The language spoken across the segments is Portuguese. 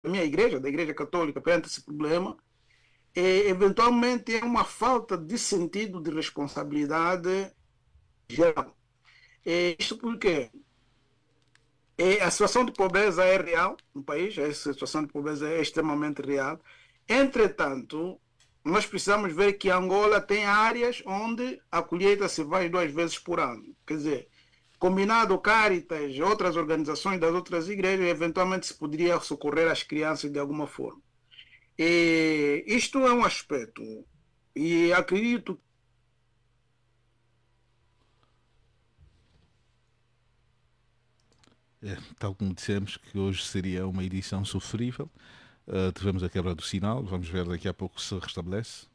minha igreja, da Igreja Católica, perante esse problema, eventualmente é uma falta de sentido de responsabilidade geral. Isto porque a situação de pobreza é real no país, a situação de pobreza é extremamente real. Entretanto, nós precisamos ver que Angola tem áreas onde a colheita se faz 2 vezes por ano. Quer dizer, combinado Caritas, outras organizações das outras igrejas, eventualmente se poderia socorrer as crianças de alguma forma. Isto é um aspecto. E acredito. Tal como dissemos que hoje seria uma edição sofrível, tivemos a quebra do sinal, vamos ver daqui a pouco se restabelece.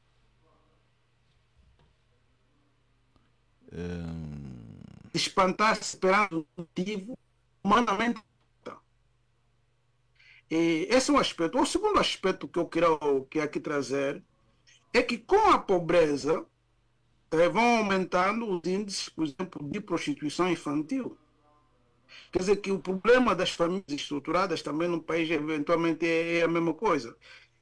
Espantar-se perante o motivo humanamente. Esse é um aspecto. O segundo aspecto que eu quero aqui trazer é que com a pobreza vão aumentando os índices, por exemplo, de prostituição infantil. Quer dizer que o problema das famílias estruturadas também no país eventualmente é a mesma coisa.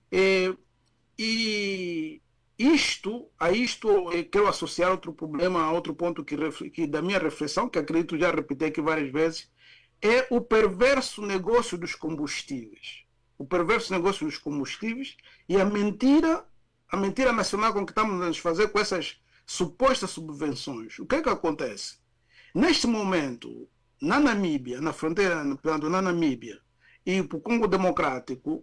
E a isto eu quero associar outro problema, a outro ponto que da minha reflexão, que acredito já repeti aqui várias vezes, é o perverso negócio dos combustíveis. O perverso negócio dos combustíveis e a mentira nacional com que estamos a nos fazer com essas supostas subvenções. O que é que acontece? Neste momento, na Namíbia, na fronteira, na Namíbia e para o Congo Democrático,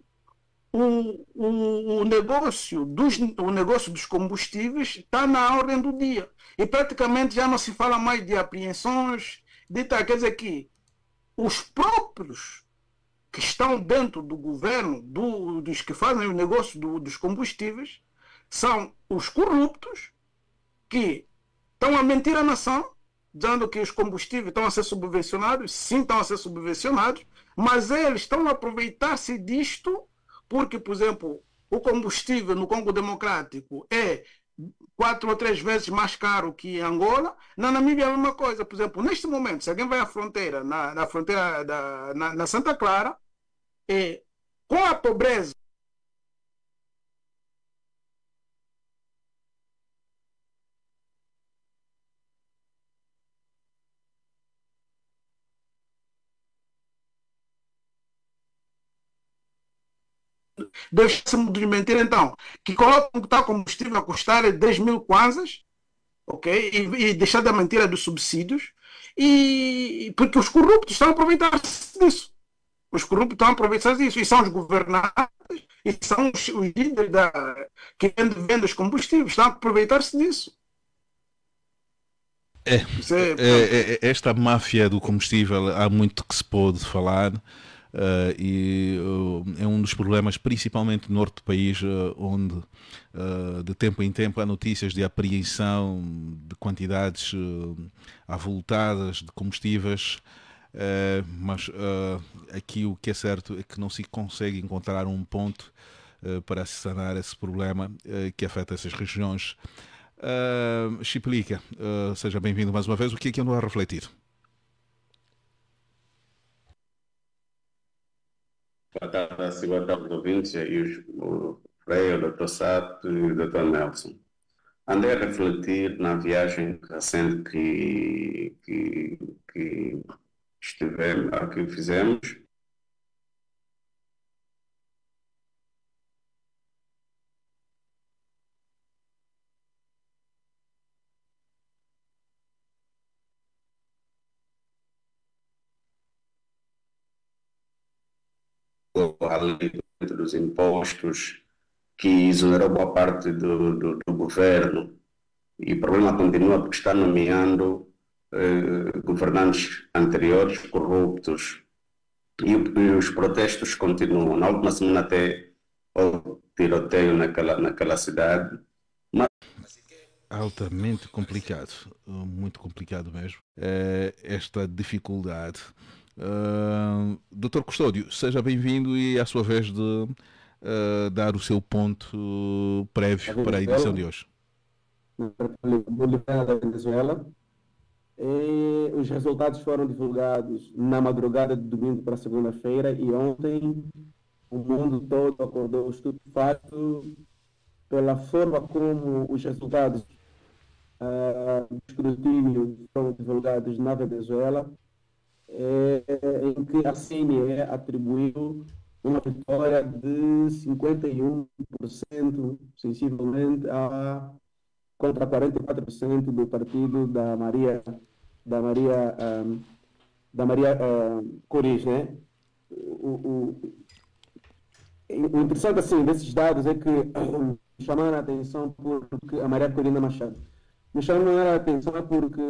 o negócio dos combustíveis está na ordem do dia. E praticamente já não se fala mais de apreensões, quer dizer que os próprios que estão dentro do governo, dos que fazem o negócio dos combustíveis, são os corruptos que estão a mentir à nação, dizendo que os combustíveis estão a ser subvencionados. Sim, estão a ser subvencionados, mas eles estão a aproveitar-se disto porque, por exemplo, o combustível no Congo Democrático é 4 ou 3 vezes mais caro que em Angola. Na Namíbia é a mesma coisa. Por exemplo, neste momento, se alguém vai à fronteira, na fronteira na Santa Clara, com a pobreza deixa-se de mentir, então, que colocam que está combustível a custar 10 mil kwanzas, ok? E deixar da mentira dos subsídios, e porque os corruptos estão a aproveitar-se disso. Os corruptos estão a aproveitar-se disso, e são os governantes, e são os líderes que vendem os combustíveis, estão a aproveitar-se disso. Esta máfia do combustível, há muito que se pode falar. É um dos problemas, principalmente no norte do país, onde de tempo em tempo há notícias de apreensão de quantidades avultadas de combustíveis, mas aqui o que é certo é que não se consegue encontrar um ponto para sanar esse problema que afeta essas regiões. Chipelica, seja bem-vindo mais uma vez. O que é que andou a refletir? Boa tarde, boa tarde aos ouvintes, e o Freire, o Dr. Sato e o Dr. Nelson. Andei a refletir na viagem recente que estivemos, que fizemos. Ali dos impostos, que exonerou boa parte do governo, e o problema continua porque está nomeando governantes anteriores corruptos, e os protestos continuam. Na última semana até houve tiroteio naquela cidade. Altamente complicado, muito complicado mesmo, esta dificuldade. Dr. Custódio, seja bem-vindo e à sua vez de dar o seu ponto prévio para a edição de hoje. Bolivariana da Venezuela. Os resultados foram divulgados na madrugada de domingo para segunda-feira, e ontem o mundo todo acordou estupefacto pela forma como os resultados do escrutínio foram divulgados na Venezuela, em que a CNE atribuiu uma vitória de 51%, sensivelmente, contra 44% do partido da Maria, da Maria Coriz, né? O interessante, assim, desses dados é que me chamaram a atenção porque a Maria Corina Machado. Me chamaram a atenção porque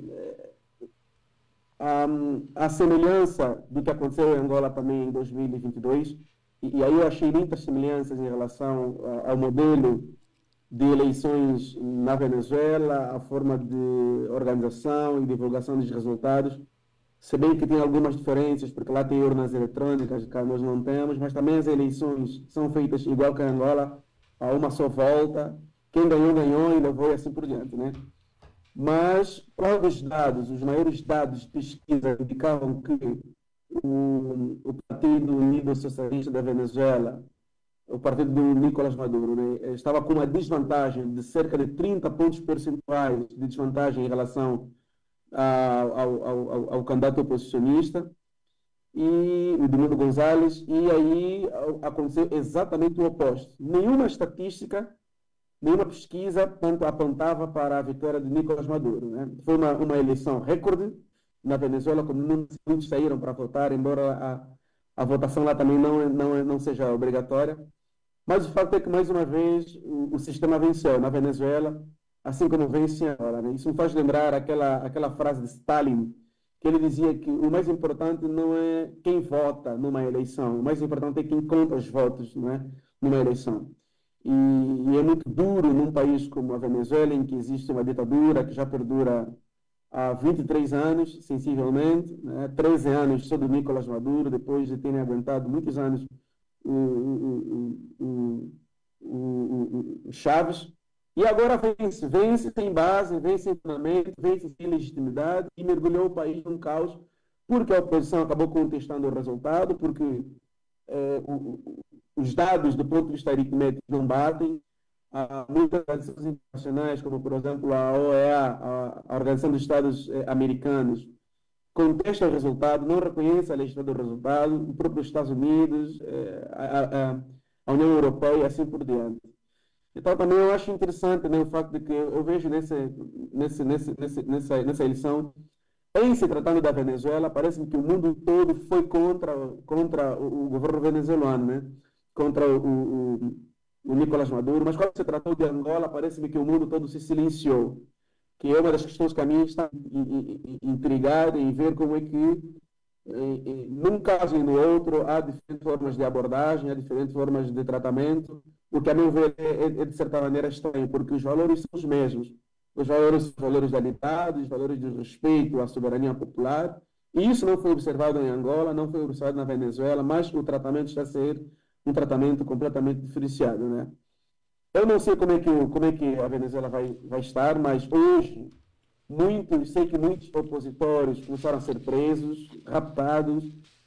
a semelhança do que aconteceu em Angola também em 2022, e aí eu achei muitas semelhanças em relação ao modelo de eleições na Venezuela, a forma de organização e divulgação dos resultados, se bem que tem algumas diferenças, porque lá tem urnas eletrônicas, que nós não temos, mas também as eleições são feitas igual que em Angola, a uma só volta, quem ganhou, ganhou e levou e assim por diante, né? Mas quando os maiores dados de pesquisa indicavam que o Partido Unido Socialista da Venezuela, o partido do Nicolás Maduro, né, estava com uma desvantagem de cerca de 30 pontos percentuais de desvantagem em relação ao candidato oposicionista, e o Edmundo Gonzalez, e aí aconteceu exatamente o oposto. Nenhuma estatística, nenhuma pesquisa apontava para a vitória de Nicolás Maduro, né? Foi uma eleição recorde na Venezuela, como muitos saíram para votar, embora a votação lá também não seja obrigatória. Mas o fato é que, mais uma vez, o sistema venceu na Venezuela, assim como vence agora, né? Isso me faz lembrar aquela frase de Stalin, que ele dizia que o mais importante não é quem vota numa eleição, o mais importante é quem conta os votos, não é? Numa eleição. E é muito duro num país como a Venezuela, em que existe uma ditadura que já perdura há 23 anos, sensivelmente, né? 13 anos só do Nicolás Maduro, depois de terem aguentado muitos anos o Chaves, e agora vence sem base, vence sem fundamento, vence sem legitimidade e mergulhou o país num caos, porque a oposição acabou contestando o resultado, porque os dados do ponto de vista aritmético não batem. Muitas organizações internacionais, como por exemplo a OEA, a Organização dos Estados Americanos, contesta o resultado, não reconhece a legitimidade do resultado, o próprio Estados Unidos, a União Europeia e assim por diante. Então, também eu acho interessante, né, o facto de que eu vejo nessa eleição, em se tratando da Venezuela, parece-me que o mundo todo foi contra o governo venezuelano, né? Contra o Nicolás Maduro, mas quando se tratou de Angola, parece-me que o mundo todo se silenciou, que é uma das questões que a mim está intrigada em ver como é que, num caso e no outro, há diferentes formas de abordagem, há diferentes formas de tratamento, o que a meu ver é de certa maneira estranho, porque os valores são os mesmos. Os valores da liberdade, os valores de respeito à soberania popular, e isso não foi observado em Angola, não foi observado na Venezuela, mas o tratamento está a ser um tratamento completamente diferenciado, né? Eu não sei como é que a Venezuela vai estar, mas hoje sei que muitos opositores começaram a ser presos, raptados,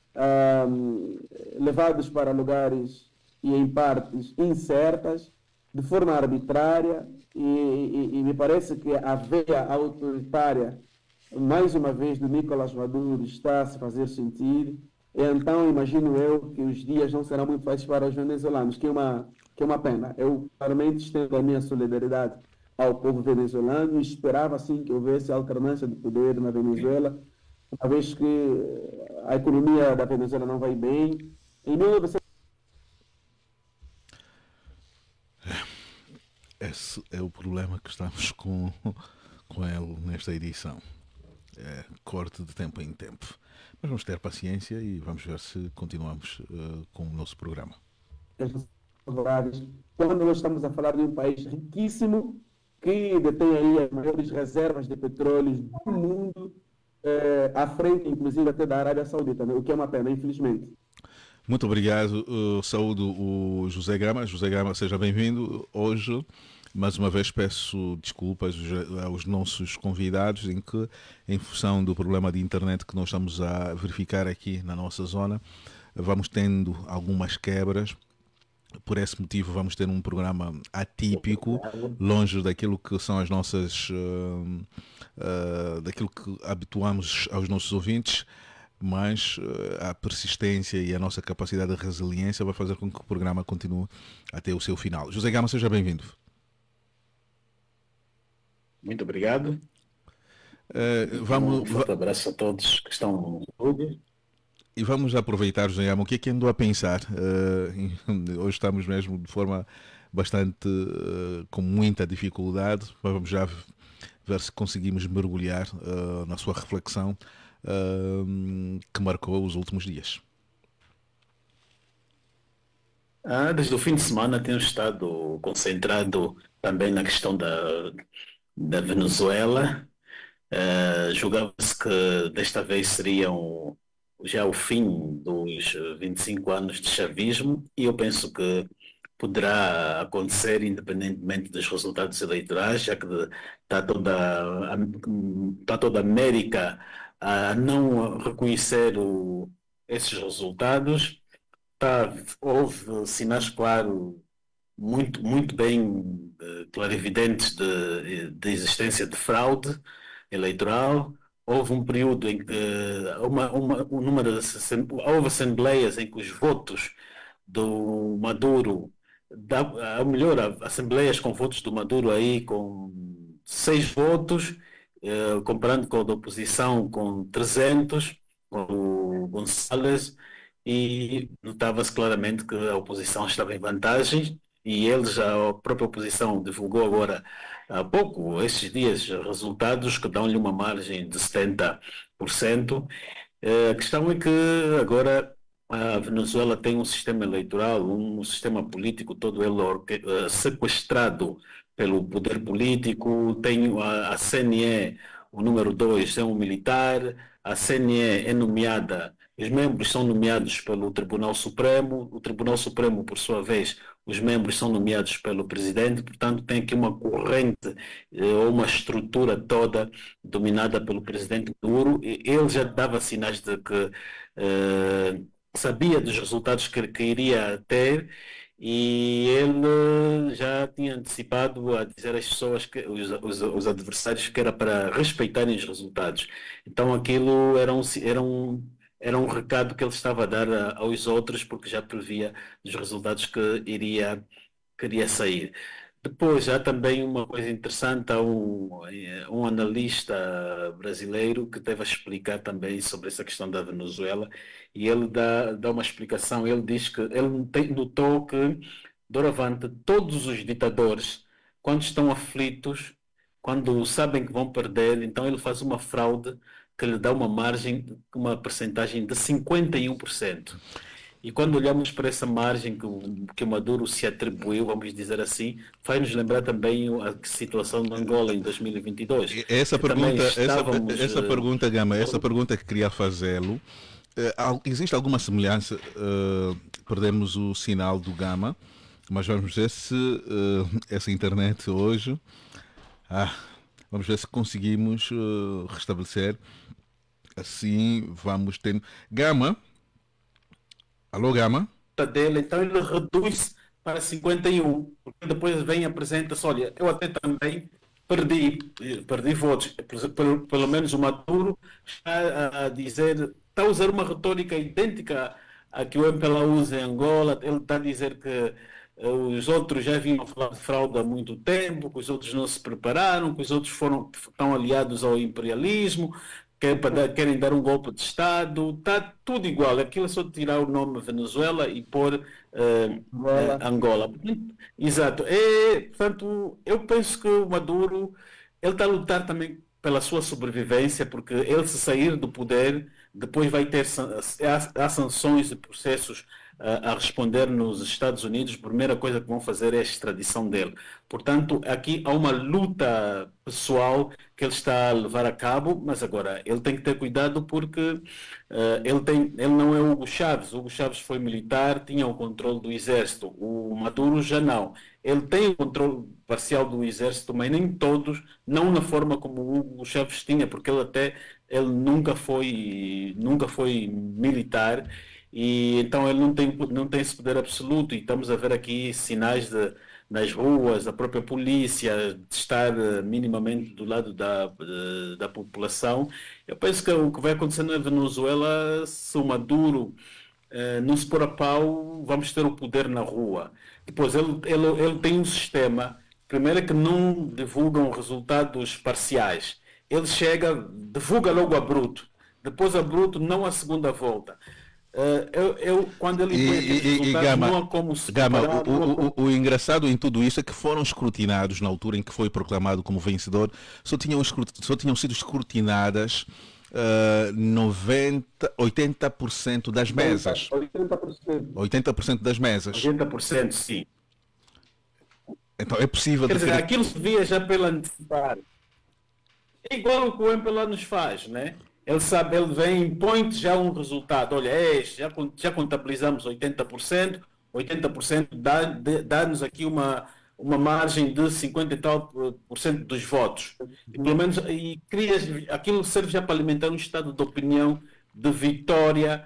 levados para lugares e em partes incertas, de forma arbitrária, e me parece que a veia autoritária, mais uma vez, do Nicolás Maduro está a se fazer sentir. Então, imagino eu que os dias não serão muito fáceis para os venezuelanos, que é uma pena. Eu, claramente, estendo a minha solidariedade ao povo venezuelano e esperava, assim, que houvesse alternância de poder na Venezuela, uma vez que a economia da Venezuela não vai bem. Em 1900... Esse é o problema que estamos com ele nesta edição. É corte de tempo em tempo. Mas vamos ter paciência e vamos ver se continuamos com o nosso programa. Quando nós estamos a falar de um país riquíssimo que detém aí as maiores reservas de petróleo do mundo, à frente, inclusive, até da Arábia Saudita, né? O que é uma pena, infelizmente. Muito obrigado. Saúdo o José Gama. José Gama, seja bem-vindo. Hoje, mais uma vez, peço desculpas aos nossos convidados, em que, em função do problema de internet que nós estamos a verificar aqui na nossa zona, vamos tendo algumas quebras. Por esse motivo vamos ter um programa atípico, longe daquilo que são as nossas, daquilo que habituamos aos nossos ouvintes, mas a persistência e a nossa capacidade de resiliência vai fazer com que o programa continue até o seu final. José Gama, seja bem-vindo. Muito obrigado. Um forte abraço a todos que estão no estúdio. E vamos aproveitar, José Gama, o que é que andou a pensar? Hoje estamos mesmo de forma bastante, com muita dificuldade, mas vamos já ver se conseguimos mergulhar na sua reflexão que marcou os últimos dias. Desde o fim de semana tenho estado concentrado também na questão da Venezuela. Julgava-se que desta vez seriam já o fim dos 25 anos de chavismo, e eu penso que poderá acontecer independentemente dos resultados eleitorais, já que está toda a América a não reconhecer esses resultados. Houve sinais claros, muito bem clarividentes de existência de fraude eleitoral. Houve um período em que houve assembleias em que os votos do Maduro, ou melhor, assembleias com votos do Maduro aí com 6 votos, comparando com a da oposição com 300, com o Gonçalves, e notava-se claramente que a oposição estava em vantagem, e a própria oposição divulgou agora há pouco, estes dias, resultados que dão-lhe uma margem de 70%. A questão é que agora a Venezuela tem um sistema eleitoral, um sistema político todo ele sequestrado pelo poder político. Tem a CNE, o número 2 é um militar, a CNE é nomeada, os membros são nomeados pelo Tribunal Supremo, o Tribunal Supremo, por sua vez, os membros são nomeados pelo presidente. Portanto, tem aqui uma corrente ou uma estrutura toda dominada pelo presidente Maduro. Ele já dava sinais de que sabia dos resultados que iria ter, e ele já tinha antecipado a dizer às pessoas, os adversários, que era para respeitarem os resultados. Então aquilo era um recado que ele estava a dar aos outros, porque já previa os resultados que iria sair. Depois há também uma coisa interessante, há um analista brasileiro que teve a explicar também sobre essa questão da Venezuela, e ele dá uma explicação. Ele diz que ele notou que, doravante, todos os ditadores, quando estão aflitos, quando sabem que vão perder, então ele faz uma fraude que lhe dá uma margem, uma percentagem de 51%. E quando olhamos para essa margem que o Maduro se atribuiu, vamos dizer assim, faz-nos lembrar também a situação de Angola em 2022. Essa pergunta, Gama, essa pergunta que queria fazê-lo, existe alguma semelhança? Perdemos o sinal do Gama, mas vamos ver se essa internet hoje... vamos ver se conseguimos restabelecer. Assim vamos ter... Gama? Alô, Gama? Dele, então ele reduz para 51, porque depois vem e apresenta-se: olha, eu até também perdi votos. Pelo menos o Maduro está a dizer, está a usar uma retórica idêntica à que o MPLA usa em Angola. Ele está a dizer que os outros já vinham falar de fraude há muito tempo, que os outros não se prepararam, que os outros estão aliados ao imperialismo, querem dar um golpe de Estado. Está tudo igual. Aquilo é só tirar o nome Venezuela e pôr Angola. Exato. Portanto, eu penso que o Maduro ele está a lutar também pela sua sobrevivência, porque ele, se sair do poder, depois vai ter há sanções e processos a responder nos Estados Unidos. A primeira coisa que vão fazer é a extradição dele. Portanto, aqui há uma luta pessoal que ele está a levar a cabo, mas agora ele tem que ter cuidado, porque ele não é Hugo Chávez. Hugo Chávez foi militar, tinha o controle do exército. O Maduro já não. Ele tem o controle parcial do exército, mas nem todos, não na forma como o Hugo Chávez tinha, porque ele nunca foi militar. e então ele não tem esse poder absoluto, e estamos a ver aqui sinais nas ruas, a própria polícia de estar minimamente do lado da população. Eu penso que o que vai acontecer na Venezuela, se o Maduro não se pôr a pau, vamos ter o poder na rua. Depois, ele tem um sistema, primeiro é que não divulgam resultados parciais. Ele chega, divulga logo a bruto. Depois a bruto, não a segunda volta. Quando ele põe aqueles resultados, Gama, não há como se Gama, comparar, o engraçado em tudo isso é que foram escrutinados na altura em que foi proclamado como vencedor, só tinham sido escrutinadas 80% das mesas. 80%. 80% das mesas. 80%, sim. Então é possível... Quer dizer, aquilo se via já pela antecipar. É igual o que o MPLA nos faz, né? Ele sabe, ele vem, impõe já um resultado. Olha, já contabilizamos 80%, 80% dá-nos aqui uma margem de 50 e tal por cento dos votos. E, pelo menos, aquilo serve já para alimentar um estado de opinião de vitória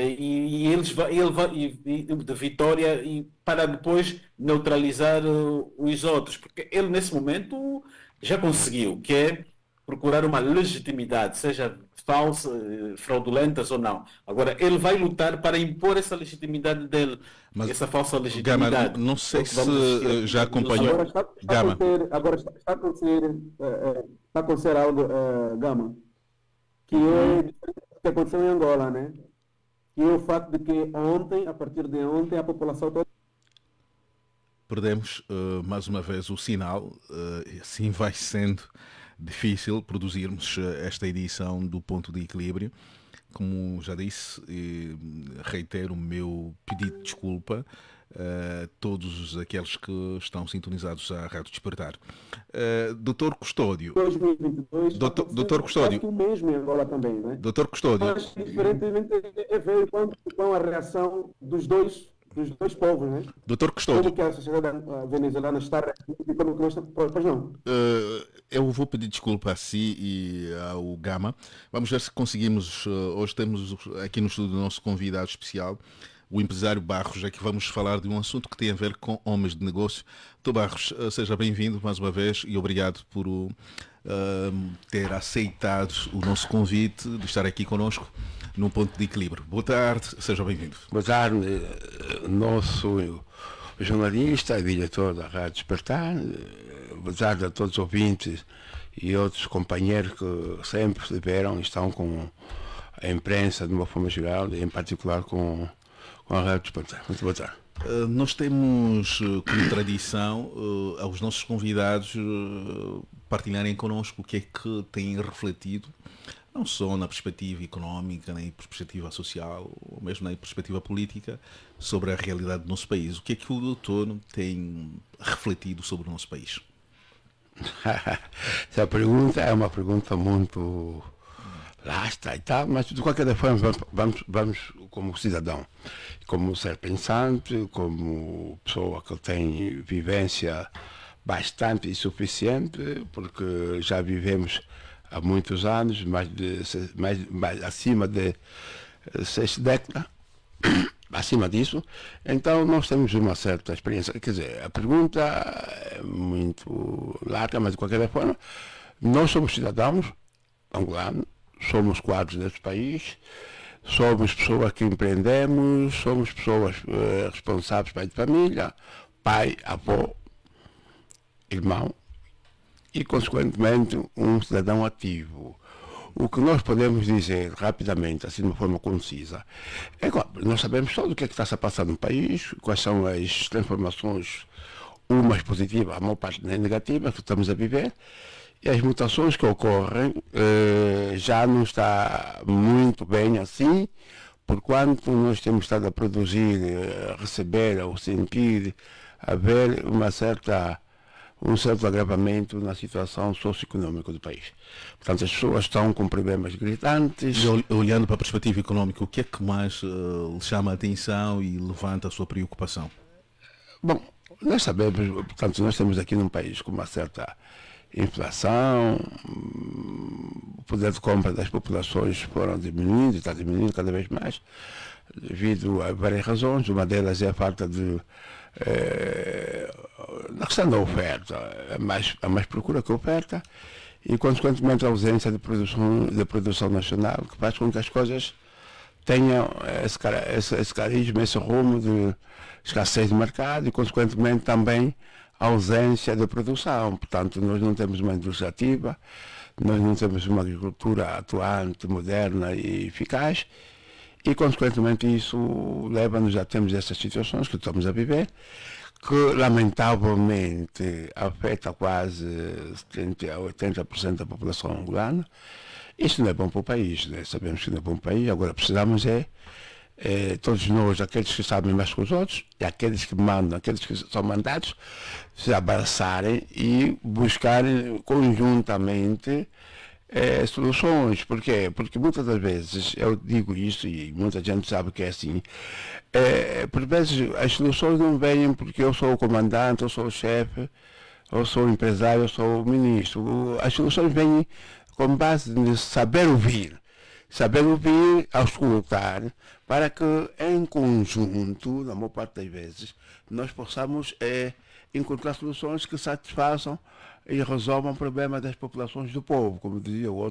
de vitória e para depois neutralizar os outros. Porque ele, nesse momento, já conseguiu, que é procurar uma legitimidade, seja falsa, fraudulentas ou não. Agora, ele vai lutar para impor essa legitimidade dele, essa falsa legitimidade. Gama, não sei se já acompanhou. Agora está a acontecer algo, Gama, que é o que aconteceu em Angola, né? Que é o fato de que a partir de ontem, a população toda... Perdemos mais uma vez o sinal, assim vai sendo difícil produzirmos esta edição do Ponto de Equilíbrio. Como já disse, reitero o meu pedido de desculpa a todos aqueles que estão sintonizados à Rádio Despertar. Doutor Custódio. 2022, Doutor Custódio. Tu mesmo em Angola também, né? Doutor Custódio. Mas, diferentemente, é ver qual a reação dos dois povos, né? Doutor Custódio. Como que a sociedade venezuelana está e como que nós estamos... Pois não? Eu vou pedir desculpa a si e ao Gama. Vamos ver se conseguimos... Hoje temos aqui no estúdio o nosso convidado especial, o empresário Barros, é que vamos falar de um assunto que tem a ver com homens de negócio. Doutor Barros, seja bem-vindo mais uma vez e obrigado por ter aceitado o nosso convite de estar aqui connosco num Ponto de Equilíbrio. Boa tarde, seja bem-vindo. Boa tarde, nosso jornalista e diretor da Rádio Despertar. Boa tarde a todos os ouvintes e outros companheiros que sempre estiveram e estão com a imprensa de uma forma geral e em particular com a Rádio Despertar. Muito boa tarde. Nós temos como tradição aos nossos convidados partilharem connosco o que é que têm refletido, não só na perspectiva económica, nem perspectiva social, ou mesmo na perspectiva política, sobre a realidade do nosso país. O que é que o doutor tem refletido sobre o nosso país? Essa pergunta é uma pergunta muito lasta e tal, mas de qualquer forma vamos como cidadão, como ser pensante, como pessoa que tem vivência bastante e suficiente, porque já vivemos há muitos anos, acima de 6 décadas, acima disso, então nós temos uma certa experiência. Quer dizer, a pergunta é muito larga, mas de qualquer forma, nós somos cidadãos angolanos, somos quadros deste país, somos pessoas que empreendemos, somos pessoas responsáveis pai de família, pai, avô, irmão e, consequentemente, um cidadão ativo. O que nós podemos dizer rapidamente, assim de uma forma concisa, é que nós sabemos todo o que é que está a passar no país, quais são as transformações, umas positivas, a maior parte negativas que estamos a viver, e as mutações que ocorrem já não está muito bem assim, porquanto nós temos estado a produzir, a receber, a sentir, a ver um certo agravamento na situação socioeconômica do país. Portanto, as pessoas estão com problemas gritantes. E olhando para a perspectiva económica, o que é que mais lhe chama a atenção e levanta a sua preocupação? Bom, nós sabemos, portanto, nós temos aqui num país com uma certa inflação, o poder de compra das populações foram diminuindo, está diminuindo cada vez mais. devido a várias razões. Uma delas é a falta de na questão da oferta, há mais procura que oferta, e consequentemente a ausência de produção nacional, que faz com que as coisas tenham esse carisma, esse rumo de escassez de mercado e consequentemente também a ausência de produção. Portanto, nós não temos uma indústria ativa, nós não temos uma agricultura atuante, moderna e eficaz, e consequentemente isso leva-nos a termos essas situações que estamos a viver, que lamentavelmente afeta quase 70% a 80% da população angolana. Isso não é bom para o país, né? Sabemos que não é bom para o país. Agora precisamos todos nós, aqueles que sabem mais que os outros, e aqueles que mandam, aqueles que são mandados, se abraçarem e buscarem conjuntamente soluções. Por quê? Porque muitas das vezes, eu digo isso e muita gente sabe que é assim, por vezes as soluções não vêm porque eu sou o comandante, eu sou o chefe, eu sou o empresário, eu sou o ministro. As soluções vêm com base no saber ouvir, auscultar, para que em conjunto, na maior parte das vezes, nós possamos encontrar soluções que satisfaçam e resolvam problemas das populações do povo. Como dizia o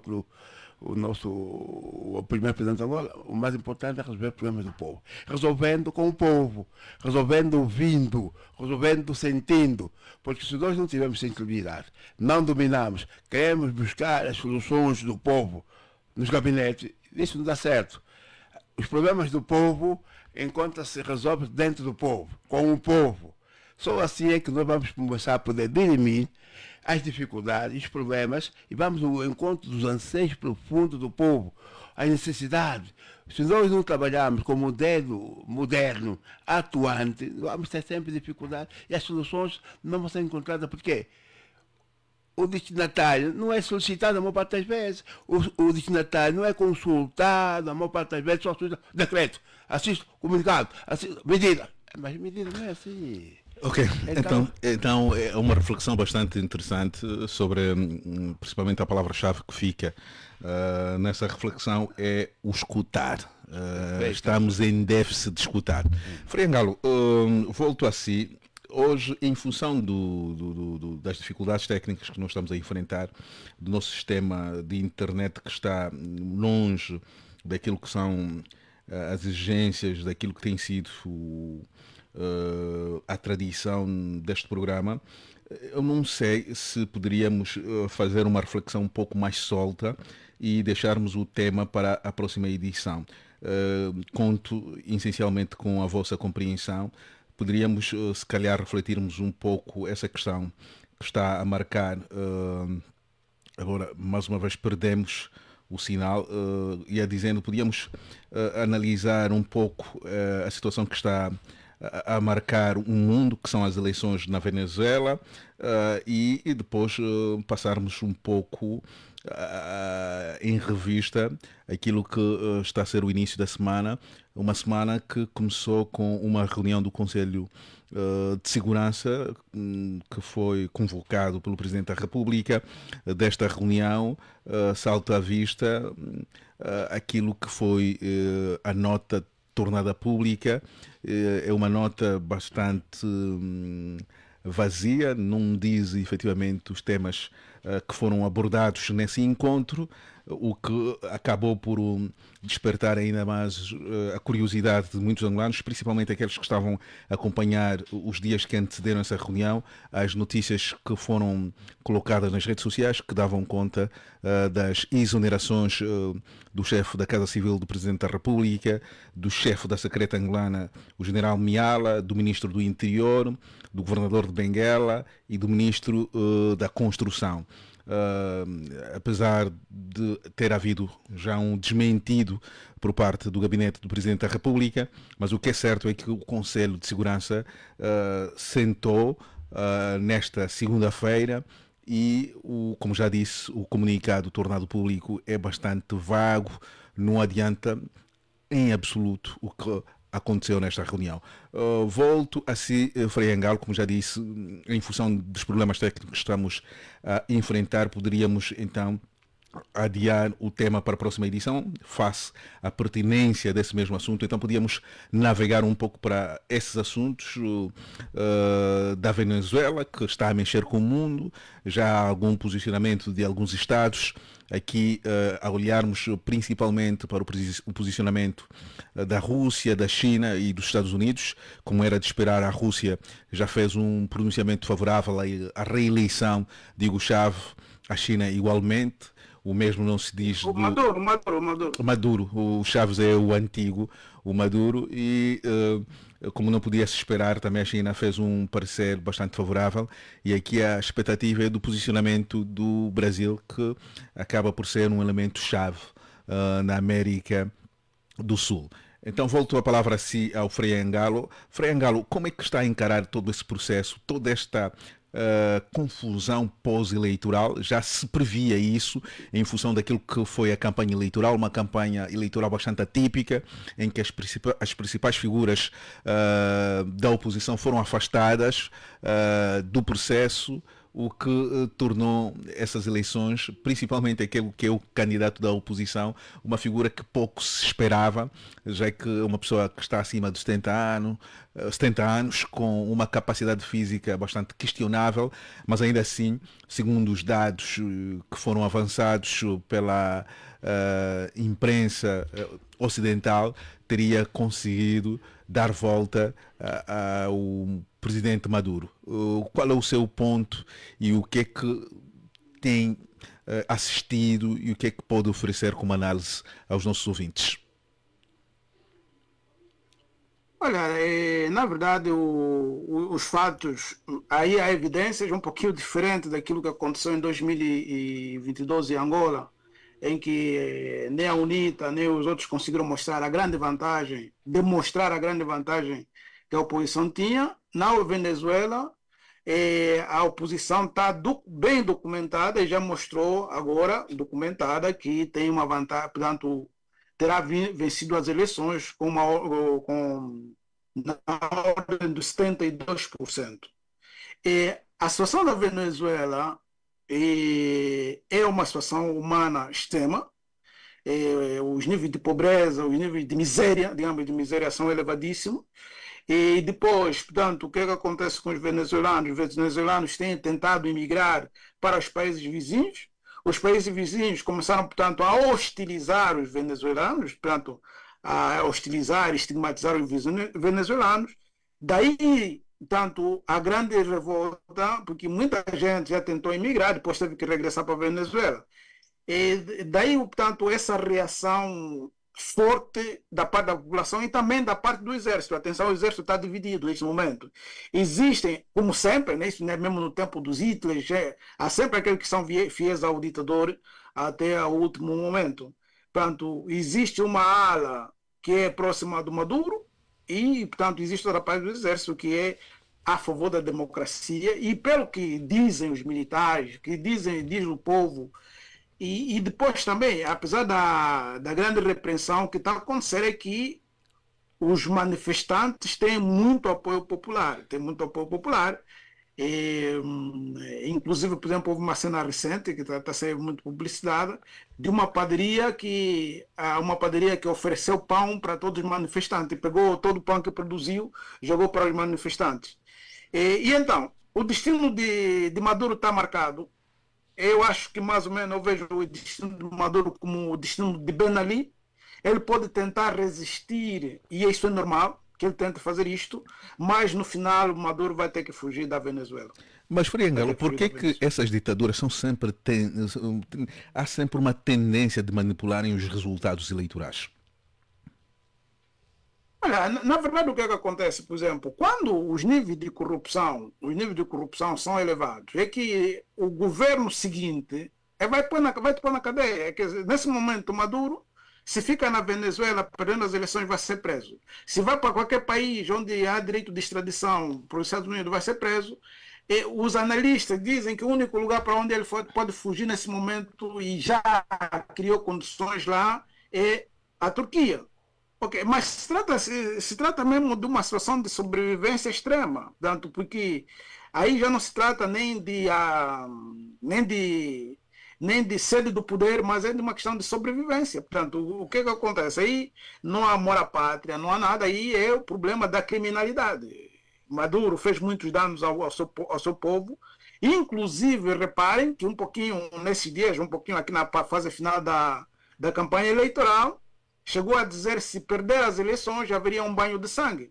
primeiro presidente de Angola, o mais importante é resolver problemas do povo. Resolvendo com o povo, resolvendo ouvindo, resolvendo sentindo. Porque se nós não tivermos sensibilidade, não dominamos, queremos buscar as soluções do povo nos gabinetes, isso não dá certo. Os problemas do povo encontram-se e resolvem dentro do povo, com o povo. Só assim é que nós vamos começar a poder dirimir as dificuldades, os problemas, e vamos ao encontro dos anseios profundos do povo, as necessidades. Se nós não trabalharmos com modelo moderno, atuante, vamos ter sempre dificuldade e as soluções não vão ser encontradas. Por quê? O destinatário não é solicitado a maior parte das vezes, o destinatário não é consultado a maior parte das vezes, só assiste decreto, assiste comunicado, assiste medida. Mas medida não é assim. Ok, então é uma reflexão bastante interessante sobre, principalmente a palavra-chave que fica nessa reflexão é o escutar. Estamos em déficit de escutar. Frei Angalo, volto a si. Hoje, em função das dificuldades técnicas que nós estamos a enfrentar, do nosso sistema de internet que está longe daquilo que são as exigências, daquilo que tem sido a tradição deste programa, eu não sei se poderíamos fazer uma reflexão um pouco mais solta e deixarmos o tema para a próxima edição. Conto essencialmente com a vossa compreensão. Poderíamos, se calhar, refletirmos um pouco essa questão que está a marcar. Agora, mais uma vez, perdemos o sinal. Ia dizendo, podíamos analisar um pouco a situação que está a marcar o mundo, que são as eleições na Venezuela, e depois passarmos um pouco em revista aquilo que está a ser o início da semana, uma semana que começou com uma reunião do Conselho de Segurança que foi convocado pelo Presidente da República. Desta reunião salta à vista aquilo que foi a nota tornada pública. É uma nota bastante vazia, não diz efetivamente os temas que foram abordados nesse encontro, o que acabou por despertar ainda mais a curiosidade de muitos angolanos, principalmente aqueles que estavam a acompanhar os dias que antecederam essa reunião, as notícias que foram colocadas nas redes sociais, que davam conta das exonerações do chefe da Casa Civil do Presidente da República, do chefe da Secreta Angolana, o general Miala, do Ministro do Interior, do Governador de Benguela e do Ministro da Construção. Apesar de ter havido já um desmentido por parte do gabinete do Presidente da República, mas o que é certo é que o Conselho de Segurança sentou nesta segunda-feira e, como já disse, o comunicado tornado público é bastante vago, não adianta em absoluto o que aconteceu nesta reunião. Volto a si, Frei Angalo, como já disse, em função dos problemas técnicos que estamos a enfrentar, poderíamos então adiar o tema para a próxima edição, face à pertinência desse mesmo assunto. Então podíamos navegar um pouco para esses assuntos da Venezuela, que está a mexer com o mundo, já há algum posicionamento de alguns Estados, aqui a olharmos principalmente para o posicionamento da Rússia, da China e dos Estados Unidos. Como era de esperar, a Rússia já fez um pronunciamento favorável à reeleição de Hugo Chávez, a China igualmente. O mesmo não se diz do Maduro. O Chávez é o antigo, o Maduro, e como não podia se esperar, também a China fez um parecer bastante favorável, e aqui a expectativa é do posicionamento do Brasil, que acaba por ser um elemento-chave na América do Sul. Então volto a palavra assim ao Frei Angalo. Frei Angalo, como é que está a encarar todo esse processo, toda esta confusão pós-eleitoral? Já se previa isso em função daquilo que foi a campanha eleitoral, uma campanha eleitoral bastante atípica, em que as principais figuras da oposição foram afastadas do processo, o que tornou essas eleições, principalmente aquele que é o candidato da oposição, uma figura que pouco se esperava, já que uma pessoa que está acima dos 70 anos, com uma capacidade física bastante questionável, mas ainda assim, segundo os dados que foram avançados pela imprensa ocidental, teria conseguido dar volta ao presidente Maduro. Qual é o seu ponto e o que é que tem assistido e o que é que pode oferecer como análise aos nossos ouvintes? Olha, na verdade, os fatos, aí há evidências um pouquinho diferentes daquilo que aconteceu em 2022 em Angola, em que nem a UNITA, nem os outros conseguiram demonstrar a grande vantagem que a oposição tinha. Na Venezuela, a oposição está bem documentada e já mostrou agora, documentada, que tem uma vantagem, portanto, terá vencido as eleições na ordem dos 72%. A situação da Venezuela é uma situação humana extrema. Os níveis de pobreza, os níveis de miséria, digamos, de miséria são elevadíssimos. E depois, portanto, o que é que acontece com os venezuelanos? Os venezuelanos têm tentado emigrar para os países vizinhos. Os países vizinhos começaram, portanto, a hostilizar os venezuelanos, portanto, a hostilizar e estigmatizar os venezuelanos. Daí, portanto, a grande revolta, porque muita gente já tentou emigrar, depois teve que regressar para a Venezuela. E daí, portanto, essa reação forte da parte da população e também da parte do exército. Atenção, o exército está dividido neste momento. Existem, como sempre, né, isso, né, mesmo no tempo dos Hitler, há sempre aqueles que são fiéis ao ditador até o último momento. Portanto, existe uma ala que é próxima do Maduro e, portanto, existe outra parte do exército que é a favor da democracia, e pelo que dizem os militares, que diz o povo, e depois também, apesar da grande repreensão que está acontecendo, é que os manifestantes têm muito apoio popular. Inclusive, por exemplo, houve uma cena recente que está sendo muito publicitada de uma padaria que ofereceu pão para todos os manifestantes, pegou todo o pão que produziu, jogou para os manifestantes. E então, o destino de Maduro está marcado. Eu acho que mais ou menos eu vejo o destino de Maduro como o destino de Ben Ali. Ele pode tentar resistir, e isso é normal, que ele tente fazer isto, mas no final o Maduro vai ter que fugir da Venezuela. Mas, Frei Angalo, por que essas ditaduras há sempre uma tendência de manipularem os resultados eleitorais? Olha, na verdade, o que é que acontece, por exemplo, quando os níveis de corrupção são elevados, é que o governo seguinte vai te pôr na cadeia. Quer dizer, nesse momento, o Maduro, se fica na Venezuela perdendo as eleições, vai ser preso. Se vai para qualquer país onde há direito de extradição para os Estados Unidos, vai ser preso. E os analistas dizem que o único lugar para onde ele pode fugir nesse momento, e já criou condições lá, é a Turquia. Okay, mas se trata mesmo de uma situação de sobrevivência extrema, tanto porque aí já não se trata nem de nem de sede do poder, mas é de uma questão de sobrevivência. Portanto, o que acontece? Aí não há amor à pátria, não há nada, aí é o problema da criminalidade. Maduro fez muitos danos ao seu povo, inclusive, reparem que um pouquinho, nesses dias, um pouquinho aqui na fase final da campanha eleitoral, chegou a dizer que se perder as eleições haveria um banho de sangue.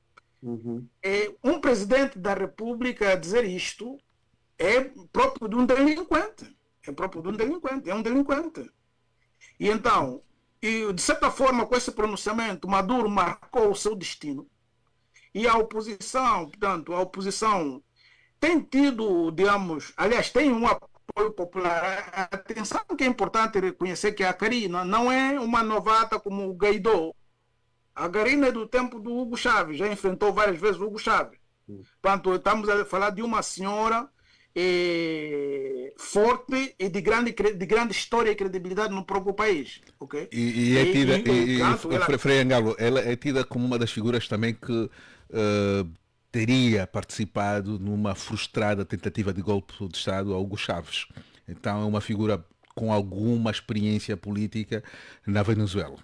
Um presidente da República dizer isto é próprio de um delinquente. É próprio de um delinquente, é um delinquente. E então, de certa forma, com esse pronunciamento, Maduro marcou o seu destino. E a oposição, portanto, a oposição tem tido, digamos, aliás, tem um apoio popular. Atenção que é importante reconhecer que a Karina não é uma novata como o Guaidó. A Karina é do tempo do Hugo Chávez, já enfrentou várias vezes o Hugo Chávez. Portanto, estamos a falar de uma senhora forte e de grande história e credibilidade no próprio país. Okay? E é tida, Frei Angalo, ela é tida como uma das figuras também que teria participado numa frustrada tentativa de golpe de Estado a Hugo Chávez. Então é uma figura com alguma experiência política na Venezuela.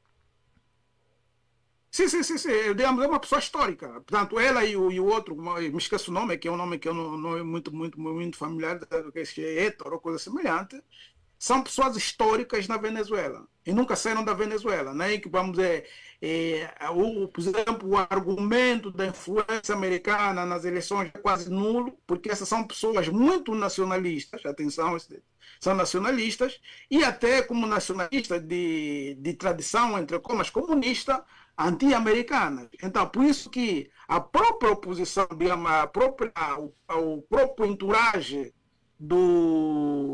Sim. Digamos, é uma pessoa histórica. Portanto, ela e o outro, me esqueço o nome, que é um nome que eu não é muito familiar, que é Héctor ou coisa semelhante, são pessoas históricas na Venezuela. E nunca saíram da Venezuela. Né? Que, vamos dizer, por exemplo, o argumento da influência americana nas eleições é quase nulo, porque essas são pessoas muito nacionalistas, atenção, são nacionalistas, e até como nacionalistas de tradição, entre comas, comunista, anti-americana. Então, por isso que a própria oposição, digamos, o próprio entourage do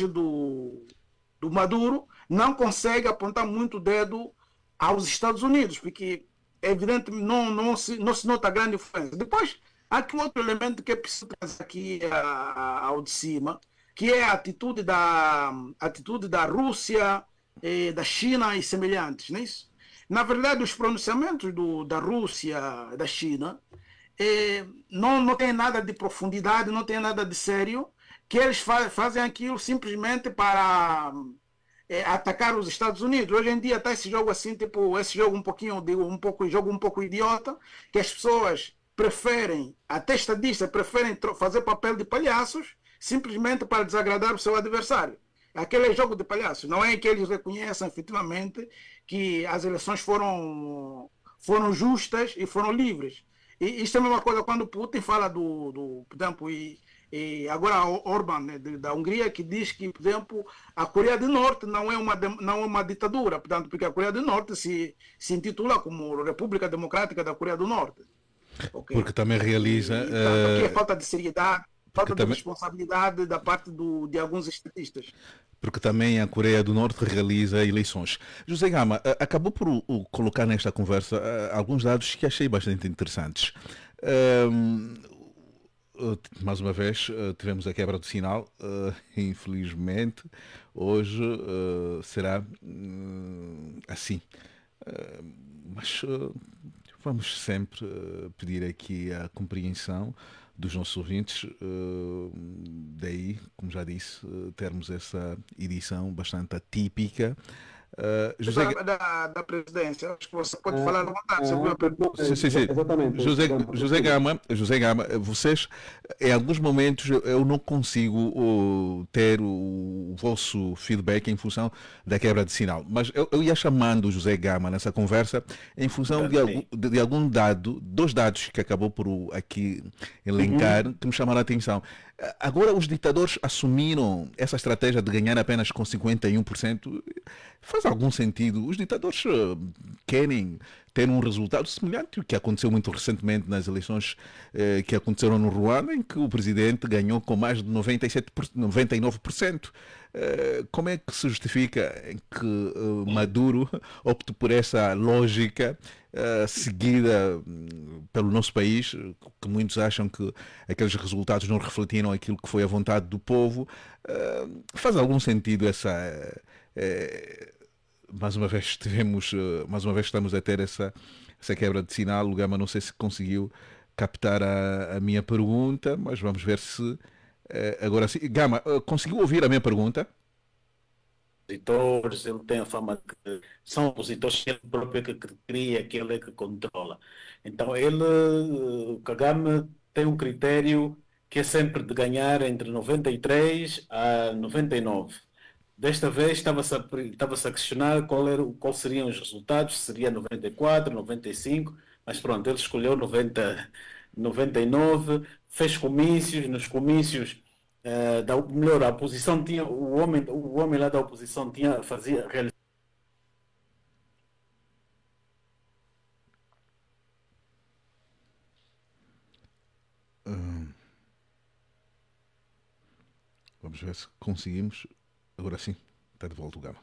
Maduro não consegue apontar muito o dedo aos Estados Unidos, porque, evidentemente, não se nota grande influência. Depois, há aqui um outro elemento que é preciso trazer aqui ao de cima, que é a atitude da Rússia, da China e semelhantes, não é isso? Na verdade, os pronunciamentos da Rússia, da China, não tem nada de profundidade, não tem nada de sério, que eles fazem aquilo simplesmente para atacar os Estados Unidos. Hoje em dia está esse jogo assim, tipo, esse jogo um pouco idiota, que as pessoas preferem, até estadistas, preferem fazer papel de palhaços simplesmente para desagradar o seu adversário. Aquele é jogo de palhaços, não é que eles reconheçam efetivamente que as eleições foram justas e foram livres. E isso é a mesma coisa quando Putin fala por exemplo, e agora Orbán, né, da Hungria, que diz que, por exemplo, a Coreia do Norte não é uma ditadura, portanto, porque a Coreia do Norte se intitula como República Democrática da Coreia do Norte. Okay? Porque também realiza... Aqui é falta de seriedade, falta de responsabilidade da parte de alguns estatistas. Porque também a Coreia do Norte realiza eleições. José Gama, acabou por colocar nesta conversa alguns dados que achei bastante interessantes. Mais uma vez, tivemos a quebra do sinal. Infelizmente, hoje será assim. Mas vamos sempre pedir aqui a compreensão dos nossos ouvintes, daí, como já disse, termos essa edição bastante atípica. José... da presidência, acho que você pode falar à vontade. Sim. Exatamente. José Gama, vocês, em alguns momentos, eu não consigo ter o vosso feedback em função da quebra de sinal, mas eu ia chamando o José Gama nessa conversa em função de algum dado, dois dados que acabou por aqui elencar, que me chamaram a atenção. Agora os ditadores assumiram essa estratégia de ganhar apenas com 51%. Faz algum sentido? Os ditadores querem ter um resultado semelhante ao que aconteceu muito recentemente nas eleições que aconteceram no Ruanda, em que o presidente ganhou com mais de 99%. Como é que se justifica que Maduro opte por essa lógica seguida pelo nosso país, que muitos acham que aqueles resultados não refletiram aquilo que foi a vontade do povo? Faz algum sentido essa... mais uma vez estamos a ter essa quebra de sinal. O Gama, não sei se conseguiu captar a minha pergunta, mas vamos ver se Agora sim, Gama, conseguiu ouvir a minha pergunta? Opositores, ele tem a fama que são opositores que ele próprio é que cria, que ele é que controla. Então ele, o Kagame tem um critério que é sempre de ganhar entre 93 a 99. Desta vez estava-se a questionar qual seriam os resultados, se seria 94, 95, mas pronto, ele escolheu 99, fez comícios, nos comícios melhor, a oposição tinha, o homem lá da oposição realizava. Vamos ver se conseguimos. Agora sim, está de volta o Gama.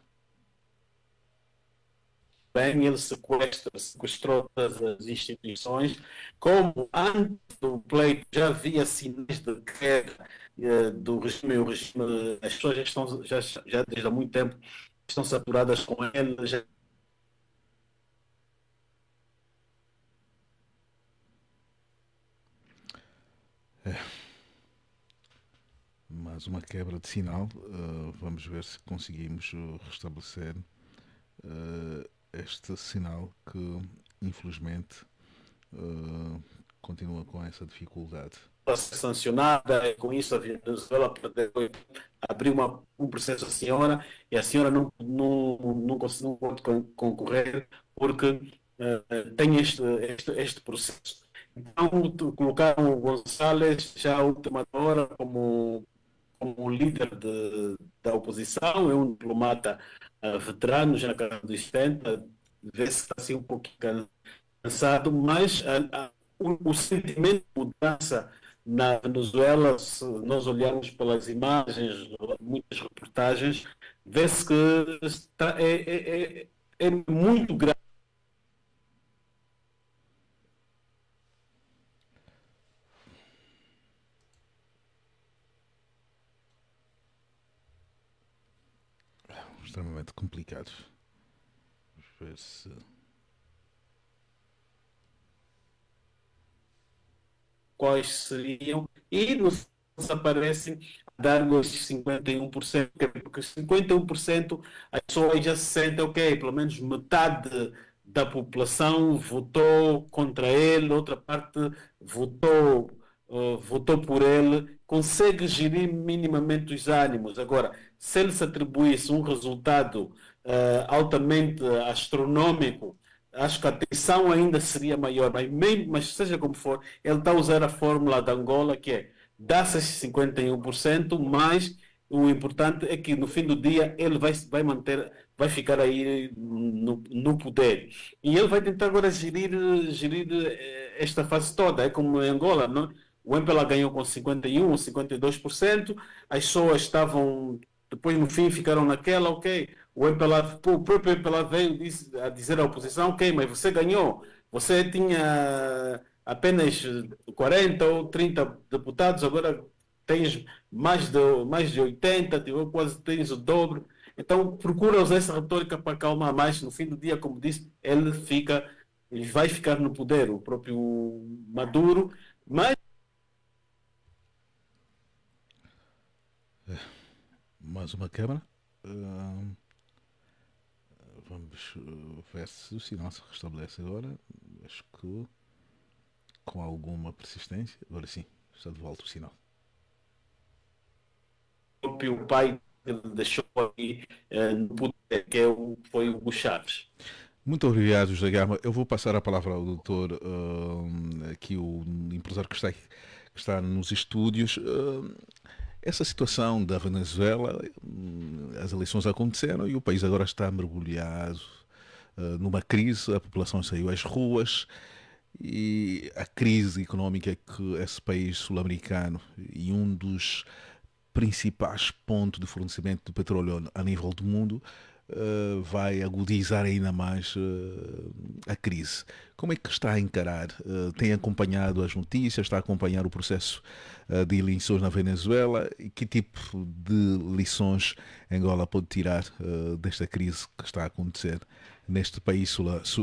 Bem, ele sequestrou todas as instituições, como antes do pleito já havia sinais de queda do regime, as pessoas já desde há muito tempo estão saturadas com ele. Mais uma quebra de sinal. Vamos ver se conseguimos restabelecer este sinal que, infelizmente, continua com essa dificuldade. Para ser sancionada, e com isso a Venezuela abriu um processo à senhora e a senhora não conseguiu concorrer porque tem este processo. Então colocaram o Gonçalves já à última hora como líder da oposição, é um diplomata veterano, já na casa dos 70, vê-se que está assim um pouco cansado, mas o sentimento de mudança na Venezuela, se nós olharmos pelas imagens, muitas reportagens, vê-se que é muito grande. Extremamente complicado. Vamos ver se... Quais seriam, e nos aparecem a dar os 51%, porque 51% as pessoas já se sentem, ok, pelo menos metade da população votou contra ele, outra parte votou por ele, consegue gerir minimamente os ânimos. Agora, se ele se atribuísse um resultado altamente astronômico, acho que a tensão ainda seria maior, mas seja como for, ele está a usar a fórmula da Angola, que é dá-se esses 51%, mas o importante é que no fim do dia ele vai ficar aí no poder. E ele vai tentar agora gerir esta fase toda, é como em Angola, não? O MPLA ganhou com 51% ou 52%, as pessoas estavam, depois no fim ficaram naquela, ok, o próprio MPLA veio a dizer à oposição, ok, mas você ganhou, você tinha apenas 40 ou 30 deputados, agora tens mais de 80, quase tens o dobro. Então procura usar essa retórica para acalmar mais. No fim do dia, como disse, ele vai ficar no poder, o próprio Maduro, mas mais uma câmara. Vamos ver se o sinal se restabelece agora. Acho que com alguma persistência. Agora sim, está de volta o sinal. O próprio pai deixou aqui no poder, que foi o Chaves. Muito obrigado, José Gama. Eu vou passar a palavra ao doutor, aqui o empresário que está nos estúdios. Essa situação da Venezuela, as eleições aconteceram e o país agora está mergulhado numa crise, a população saiu às ruas e a crise económica que esse país sul-americano e um dos principais pontos de fornecimento de petróleo a nível do mundo vai agudizar ainda mais a crise. Como é que está a encarar? Tem acompanhado as notícias, está a acompanhar o processo de eleições na Venezuela? E que tipo de lições Angola pode tirar desta crise que está a acontecer neste país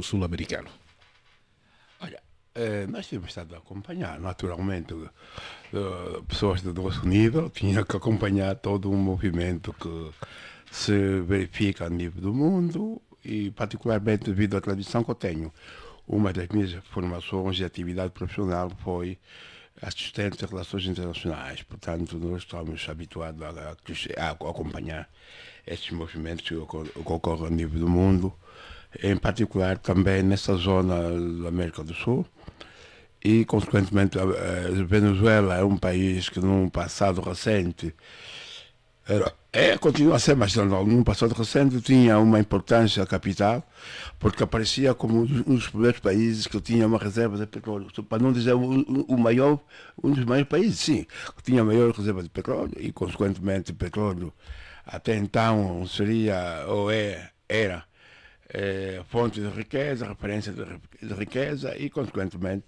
sul-americano? Olha, nós temos estado a acompanhar, naturalmente, pessoas do nosso nível, tinha que acompanhar todo um movimento que se verifica a nível do mundo e particularmente devido à tradição que eu tenho. Uma das minhas formações e atividade profissional foi assistente de relações internacionais, portanto nós estamos habituados a acompanhar estes movimentos que ocorrem a nível do mundo, em particular também nessa zona da América do Sul. E, consequentemente, a Venezuela é um país que, num passado recente, continua a ser, mas num passado recente tinha uma importância capital, porque aparecia como um dos primeiros países que tinha uma reserva de petróleo, para não dizer o maior, um dos maiores países, sim, que tinha a maior reserva de petróleo, e, consequentemente, o petróleo até então seria, era fonte de riqueza, referência de riqueza, e, consequentemente,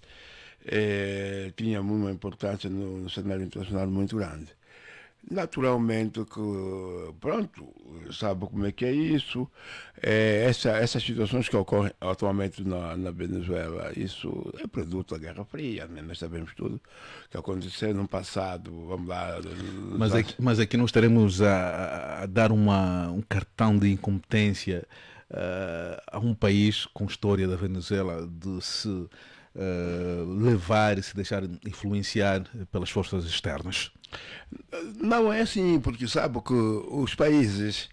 tinha uma importância no cenário internacional muito grande. Naturalmente que, pronto, sabe como é que é isso, essas situações que ocorrem atualmente na Venezuela, isso é produto da Guerra Fria, né? Nós sabemos tudo que aconteceu no passado, vamos lá... Mas aqui nós estaremos a dar um cartão de incompetência a um país com história da Venezuela de se levar e se deixar influenciar pelas forças externas. Não é assim, porque sabe que os países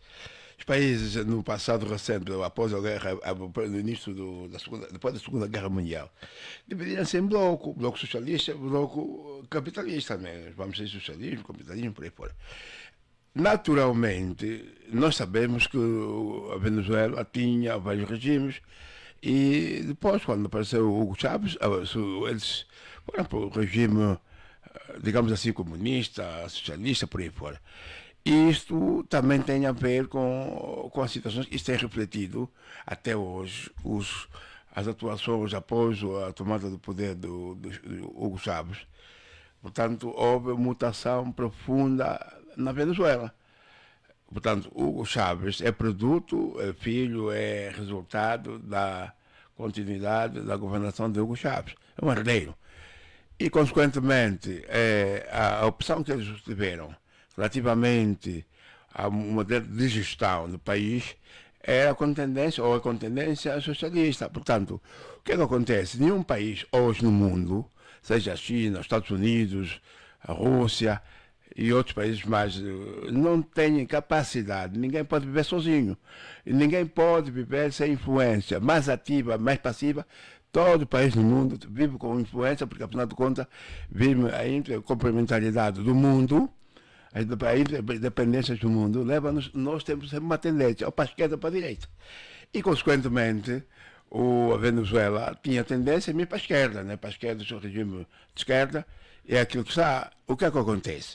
no passado recente, após a guerra, no início depois da Segunda Guerra Mundial, dividiram-se em bloco socialista, bloco capitalista, né? Vamos ser socialismo, capitalismo, por aí fora. Naturalmente, nós sabemos que a Venezuela tinha vários regimes, e depois, quando apareceu o Hugo Chávez, eles foram para o regime, digamos assim, comunista, socialista, por aí fora. E isto também tem a ver com as situações, isto tem refletido até hoje as atuações após a tomada do poder do Hugo Chávez. Portanto, houve mutação profunda na Venezuela. Portanto, Hugo Chávez é produto, é filho, é resultado da continuidade da governação de Hugo Chávez. É um herdeiro. E, consequentemente, a opção que eles tiveram relativamente ao modelo de gestão do país era com tendência, ou é com tendência socialista. Portanto, o que é que acontece? Nenhum país hoje no mundo, seja a China, os Estados Unidos, a Rússia e outros países mais, não têm capacidade, ninguém pode viver sozinho, e ninguém pode viver sem influência, mais ativa, mais passiva. Todo país no mundo vive com influência, porque afinal de contas vive a intercomplementariedade do mundo, as interdependências do mundo, nós temos sempre uma tendência, ou para a esquerda ou para a direita. E, consequentemente, a Venezuela tinha tendência a ir para a esquerda, né? Para a esquerda, o seu regime de esquerda, é aquilo que está. O que é que acontece?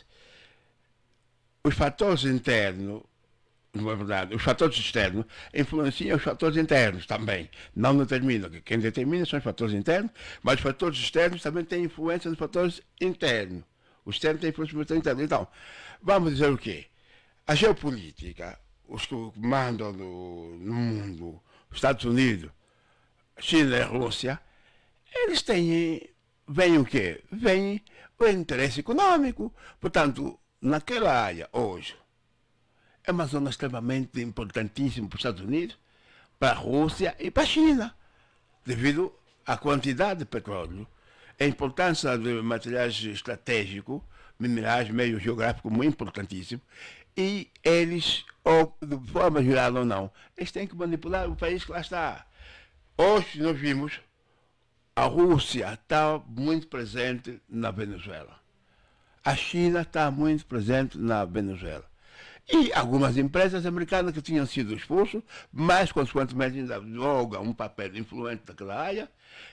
Os fatores internos, não é verdade, os fatores externos influenciam os fatores internos também. Não determinam, quem determina são os fatores internos, mas os fatores externos também têm influência nos fatores internos. O externo tem influência nos fatores internos. Então, vamos dizer o quê? A geopolítica, os que mandam no mundo, os Estados Unidos, China e Rússia, eles vem o quê? Vem o interesse econômico. Portanto, naquela área hoje, é uma zona extremamente importantíssima para os Estados Unidos, para a Rússia e para a China, devido à quantidade de petróleo, a importância de materiais estratégicos, minerais, meio geográfico muito importantíssimo, e eles, ou de forma geral ou não, eles têm que manipular o país que lá está. Hoje nós vimos a Rússia está muito presente na Venezuela. A China está muito presente na Venezuela. E algumas empresas americanas que tinham sido expulsas, mas consequentemente ainda jogam um papel influente naquela área.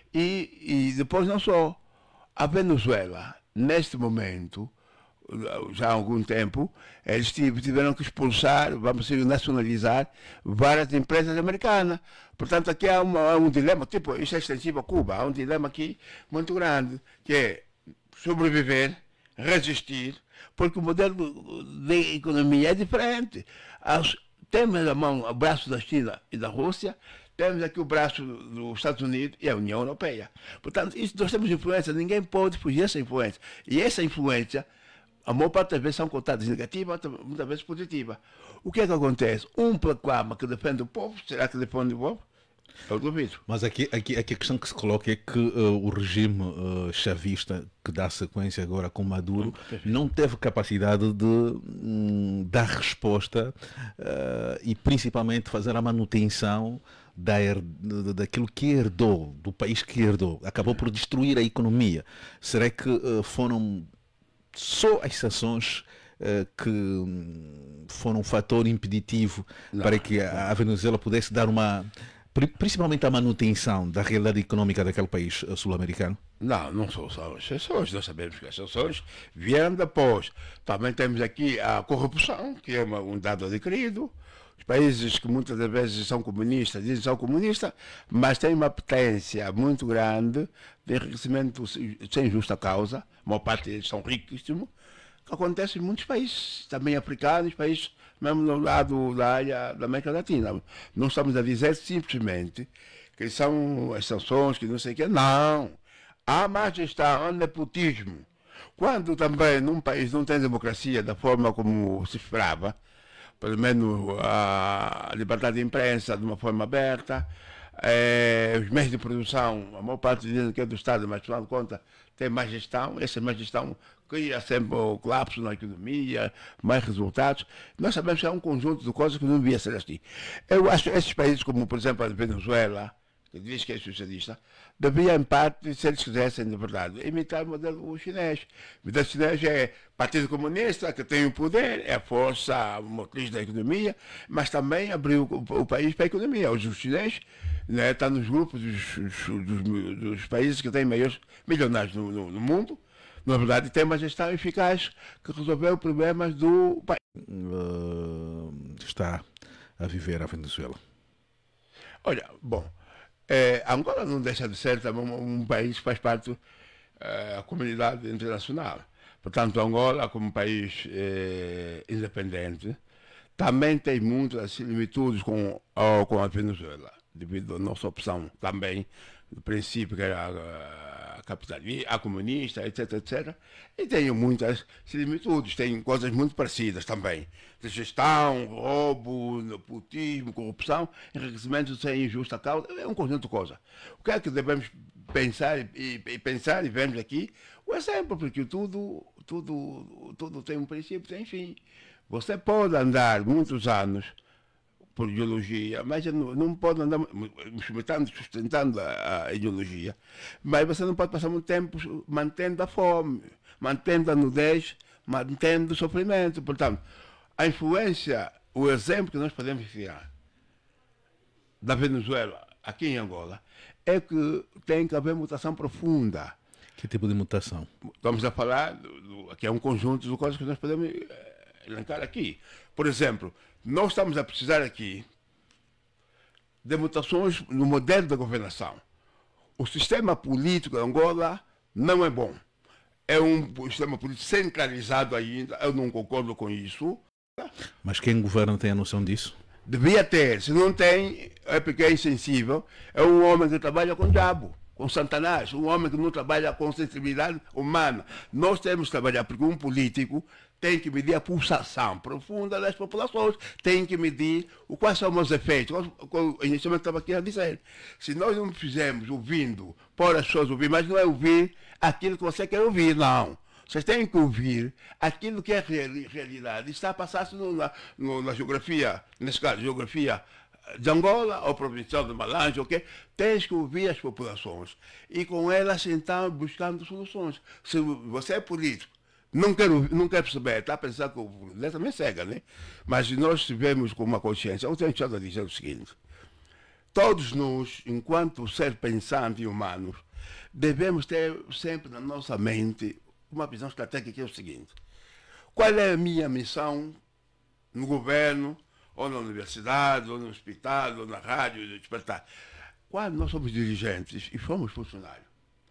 E depois não só. A Venezuela, neste momento, já há algum tempo, eles tiveram que expulsar, vamos dizer, nacionalizar várias empresas americanas. Portanto, aqui há um dilema, tipo, isso é extensivo a Cuba, há um dilema aqui muito grande, que é sobreviver, resistir, porque o modelo de economia é diferente. Temos na mão o braço da China e da Rússia, temos aqui o braço dos Estados Unidos e a União Europeia. Portanto, isso, nós temos influência, ninguém pode fugir dessa influência. E essa influência, a maior parte das vezes são contadas negativas, muitas vezes positivas. O que é que acontece? Um proclama que defende o povo, será que defende o povo? Eu duvido. Mas aqui a questão que se coloca é que o regime chavista, que dá sequência agora com Maduro, não teve capacidade de dar resposta e principalmente fazer a manutenção daquilo que herdou, do país que herdou. Acabou por destruir a economia. Será que foram só as sanções que foram um fator impeditivo para que a Venezuela pudesse dar principalmente a manutenção da realidade econômica daquele país sul-americano? Não são só as sanções, nós sabemos que as sanções vieram depois. Também temos aqui a corrupção, que é um dado adquirido. Os países que muitas das vezes são comunistas, dizem que são comunistas, mas têm uma potência muito grande de enriquecimento sem justa causa. A maior parte deles são riquíssimos, que acontece em muitos países, também africanos, países mesmo no lado da área da América Latina. Não estamos a dizer simplesmente que são as sanções, que não sei o quê. Não. Há má gestão, há nepotismo. Quando também num país não tem democracia da forma como se esperava, pelo menos a liberdade de imprensa de uma forma aberta, os meios de produção, a maior parte dizem que é do Estado, mas afinal de contas tem má gestão, essa má gestão cria sempre o colapso na economia, mais resultados. Nós sabemos que é um conjunto de coisas que não devia ser assim. Eu acho que esses países, como por exemplo a Venezuela, que diz que é socialista, devia em parte, se eles quisessem de verdade, imitar o modelo chinês. O modelo chinês é Partido Comunista, que tem o poder, é a força motriz da economia, mas também abriu o país para a economia. Hoje o chinês está nos grupos dos países que têm maiores milionários no mundo. Na verdade, tem uma gestão eficaz que resolveu problemas do país. Está a viver a Venezuela? Olha, bom, Angola não deixa de ser também um país que faz parte da comunidade internacional. Portanto, Angola, como país independente, também tem muitas similitudes com a Venezuela, devido à nossa opção também, do princípio que era a capitalista, a comunista, etc, etc. E tem muitas similitudes, tem coisas muito parecidas também. De gestão, roubo, nepotismo, corrupção, enriquecimento sem justa causa, é um conjunto de coisas. O que é que devemos pensar e vemos aqui? O exemplo, porque tudo tem um princípio, tem fim. Você pode andar muitos anos por ideologia, mas não pode andar sustentando a ideologia, mas você não pode passar muito tempo mantendo a fome, mantendo a nudez, mantendo o sofrimento. Portanto, a influência, o exemplo que nós podemos tirar da Venezuela aqui em Angola é que tem que haver mutação profunda. Que tipo de mutação? Estamos a falar, que é um conjunto de coisas que nós podemos elencar aqui. Por exemplo, nós estamos a precisar aqui de mutações no modelo da governação. O sistema político de Angola não é bom. É um sistema político centralizado ainda, eu não concordo com isso. Mas quem governa tem a noção disso? Devia ter, se não tem, é porque é insensível. É um homem que trabalha com diabo, com Satanás, um homem que não trabalha com sensibilidade humana. Nós temos que trabalhar, porque um político tem que medir a pulsação profunda das populações, tem que medir quais são os efeitos. Inicialmente estava aqui a dizer, se nós não fizermos ouvindo, pôr as pessoas ouvir, mas não é ouvir aquilo que você quer ouvir, não. Vocês têm que ouvir aquilo que é realidade, está a passar-se na geografia, nesse caso, geografia de Angola ou provincial de Malange, ok? Tens que ouvir as populações e com elas então buscando soluções. Se você é político, não quer perceber, está a pensar que o poder também cega, né? Mas se nós estivermos com uma consciência, eu tenho estado a dizer o seguinte, todos nós, enquanto ser pensantes e humanos, devemos ter sempre na nossa mente uma visão estratégica que é o seguinte, qual é a minha missão no governo, ou na universidade, ou no hospital, ou na rádio, de despertar. Quando nós somos dirigentes e fomos funcionários,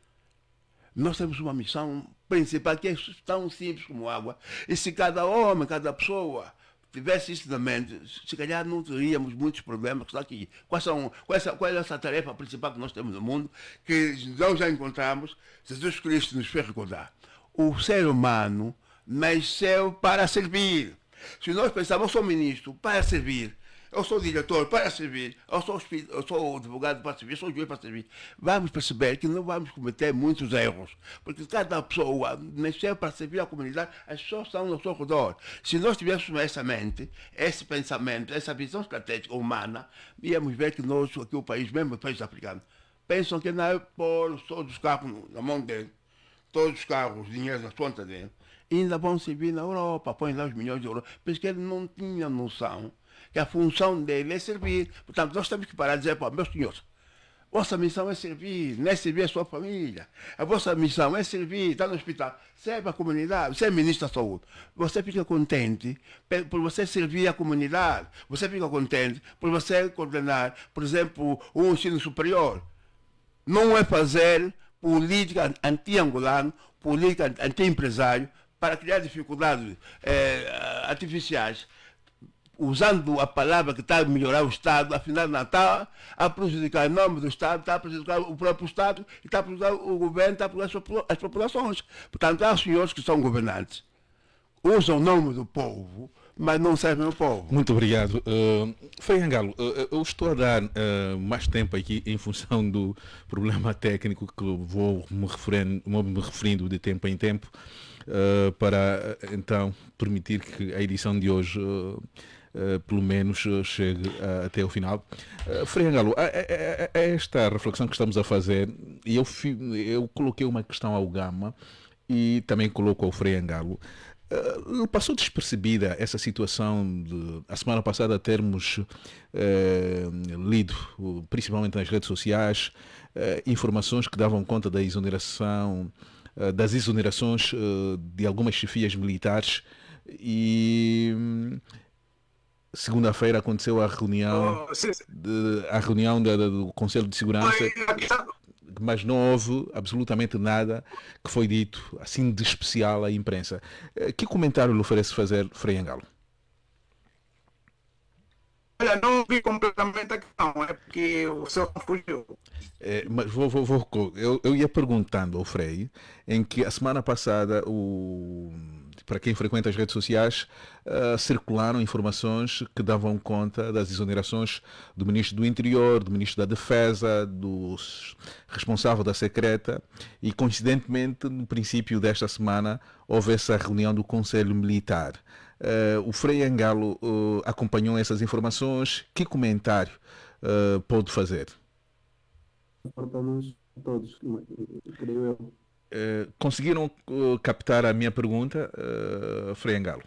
nós temos uma missão principal que é tão simples como água. E se cada homem, cada pessoa tivesse isso na mente, se calhar não teríamos muitos problemas que estão aqui. Qual é essa tarefa principal que nós temos no mundo, que nós já encontramos, Jesus Cristo nos fez recordar. O ser humano nasceu para servir. Se nós pensarmos, eu sou ministro para servir, eu sou diretor para servir, eu sou advogado para servir, eu sou juiz para servir, vamos perceber que não vamos cometer muitos erros, porque cada pessoa nasceu para servir a comunidade, as pessoas estão ao seu redor. Se nós tivéssemos essa mente, esse pensamento, essa visão estratégica humana, íamos ver que nós, aqui o país, mesmo o país africano, pensam que não é pôr todos os carros na mão dele, todos os carros, dinheiro na conta dele, e ainda vão servir na Europa, põem lá os milhões de euros, porque ele não tinha noção que a função dele é servir. Portanto, nós temos que parar de dizer, pô, meus senhores, vossa missão é servir, não é servir a sua família. A vossa missão é servir, está no hospital, serve a comunidade, você é ministro da saúde. Você fica contente por você servir a comunidade. Você fica contente por você coordenar, por exemplo, um ensino superior. Não é fazer política anti-angolano, política anti-empresário, para criar dificuldades artificiais, usando a palavra que está a melhorar o Estado, afinal não está a prejudicar o nome do Estado, está a prejudicar o próprio Estado, e está a prejudicar o governo, está a prejudicar as populações. Portanto, há senhores que são governantes, usam o nome do povo, mas não servem ao povo. Muito obrigado. Frei Angalo, eu estou a dar mais tempo aqui em função do problema técnico que vou me referindo de tempo em tempo, para então permitir que a edição de hoje pelo menos chegue até o final. Frei Angalo, esta reflexão que estamos a fazer, e eu coloquei uma questão ao Gama e também coloco ao Frei Angalo. Passou despercebida essa situação de, a semana passada, termos lido, principalmente nas redes sociais, informações que davam conta da exoneração, das exonerações de algumas chefias militares, e segunda-feira aconteceu a reunião, do Conselho de Segurança, mas não houve absolutamente nada que foi dito assim de especial à imprensa. Que comentário lhe oferece fazer, Frei Angalo? Olha, não vi completamente a questão, é porque o senhor fugiu. Mas eu ia perguntando ao Frei, em que a semana passada, para quem frequenta as redes sociais, circularam informações que davam conta das exonerações do Ministro do Interior, do Ministro da Defesa, do responsável da Secreta, e coincidentemente, no princípio desta semana, houve essa reunião do Conselho Militar. O Frei Angalo acompanhou essas informações. Que comentário pode fazer? Todos, creio eu. Conseguiram captar a minha pergunta, Frei Angalo?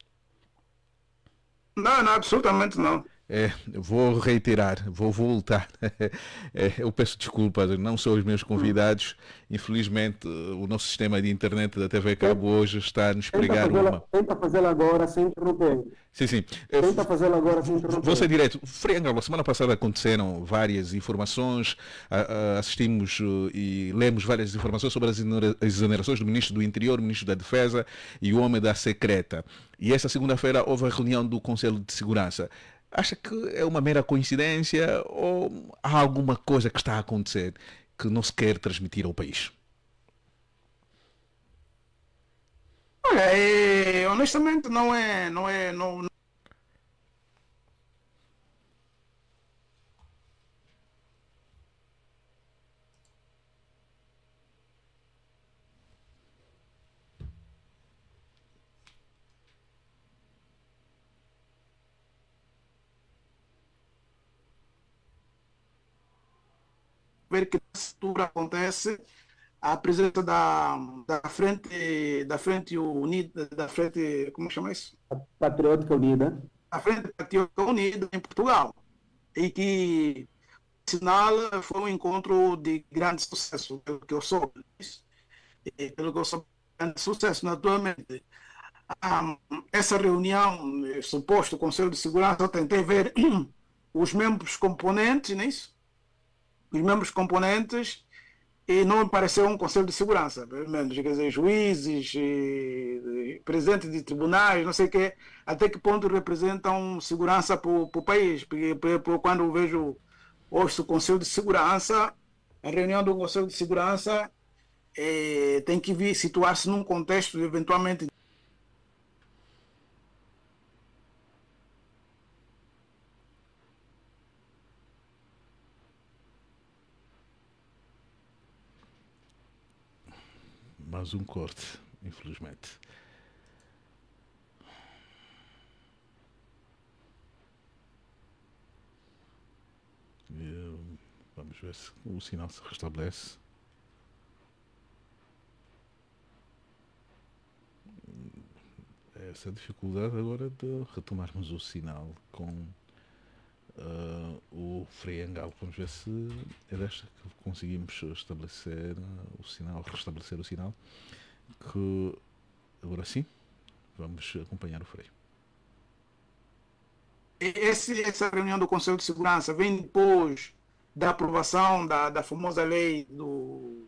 Não, absolutamente não. Vou reiterar, vou voltar. Eu peço desculpas, não são os meus convidados. Infelizmente, o nosso sistema de internet da TV Cabo hoje está a nos pregar uma... Tenta fazê-lo agora sem interromper. Sim. Tenta fazê-lo agora sem interromper. Vou ser direto. Frei Angalo, semana passada aconteceram várias informações, assistimos e lemos várias informações sobre as exonerações do Ministro do Interior, do Ministro da Defesa e o homem da Secreta. E esta segunda-feira houve a reunião do Conselho de Segurança. Acha que é uma mera coincidência ou há alguma coisa que está a acontecer que não se quer transmitir ao país? Olha, honestamente não ver que nessa altura acontece a presença da frente unida, da frente, como chama isso? Patriótica Unida. A Frente Patriótica Unida em Portugal. E que, sinal, foi um encontro de grande sucesso, pelo que eu soube. Grande sucesso, naturalmente. Essa reunião, suposto Conselho de Segurança, eu tentei ver os membros componentes nisso. Os membros componentes, e não me pareceu um Conselho de Segurança, pelo menos, quer dizer, juízes, presidentes de tribunais, não sei o quê, até que ponto representam segurança para o país. Porque quando eu vejo hoje o Conselho de Segurança, a reunião do Conselho de Segurança tem que vir situar-se num contexto de, eventualmente. Mais um corte, infelizmente. Vamos ver se o sinal se restabelece. Essa dificuldade agora de retomarmos o sinal com o Frei Engalo. Vamos ver se é desta que conseguimos estabelecer o sinal, restabelecer o sinal. Que agora sim, vamos acompanhar o Frei. Essa reunião do Conselho de Segurança vem depois da aprovação da famosa lei do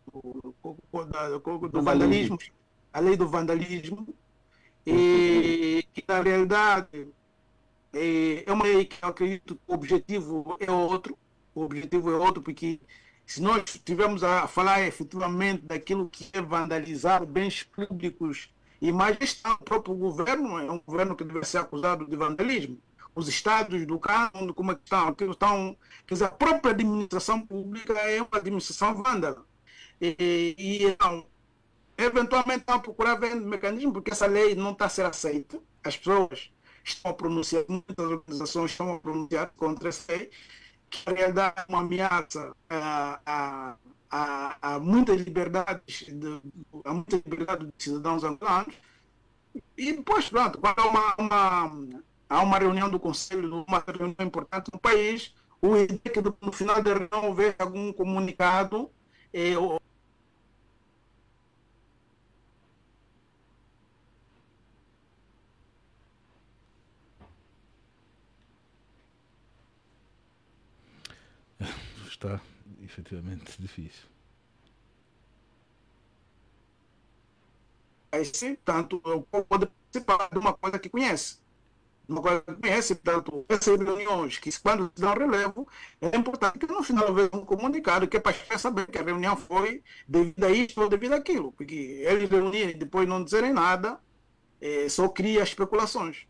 vandalismo, a lei do vandalismo, e que na realidade é uma lei que eu acredito que o objetivo é outro, porque se nós estivermos a falar efetivamente daquilo que é vandalizar bens públicos, e mais o próprio governo é um governo que deve ser acusado de vandalismo. Os estados do cano, como é que estão, quer dizer, a própria administração pública é uma administração vândala. Então, eventualmente estão a procurar ver mecanismo, porque essa lei não está a ser aceita. As pessoas estão a pronunciar, muitas organizações estão a pronunciar contra essa lei, que na realidade é uma ameaça a muitas liberdades de cidadãos angolanos. E depois, pronto, quando há uma reunião do Conselho, uma reunião importante no país, o ideia é que no final da reunião houver algum comunicado. Está efetivamente difícil. Aí sim, tanto o povo pode participar de uma coisa que conhece. Portanto, essas reuniões que quando se dão relevo, é importante que no final haja um comunicado que é para saber que a reunião foi devido a isto ou devido àquilo, porque eles reunirem e depois não dizerem nada, só cria especulações.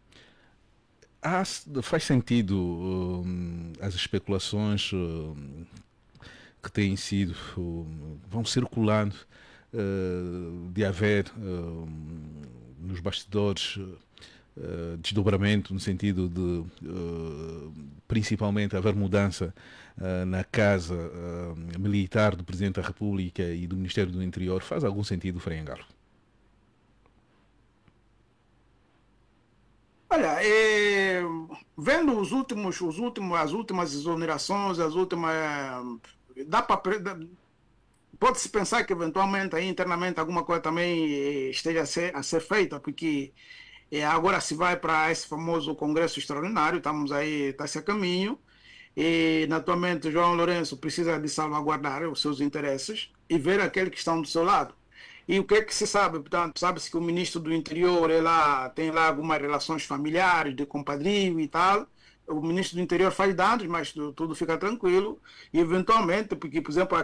Faz sentido as especulações que têm sido, vão circulando, de haver nos bastidores desdobramento no sentido de principalmente haver mudança na casa militar do Presidente da República e do Ministério do Interior. Faz algum sentido, Frei Engalo? Olha, vendo as últimas exonerações, pode-se pensar que eventualmente aí internamente alguma coisa também esteja a ser feita, porque agora se vai para esse famoso Congresso Extraordinário, está-se a caminho, e naturalmente João Lourenço precisa de salvaguardar os seus interesses e ver aqueles que estão do seu lado. E o que é que se sabe? Portanto, sabe-se que o ministro do Interior tem lá algumas relações familiares, de compadrio e tal. O ministro do Interior faz dados, mas tudo fica tranquilo. E eventualmente, porque, por exemplo,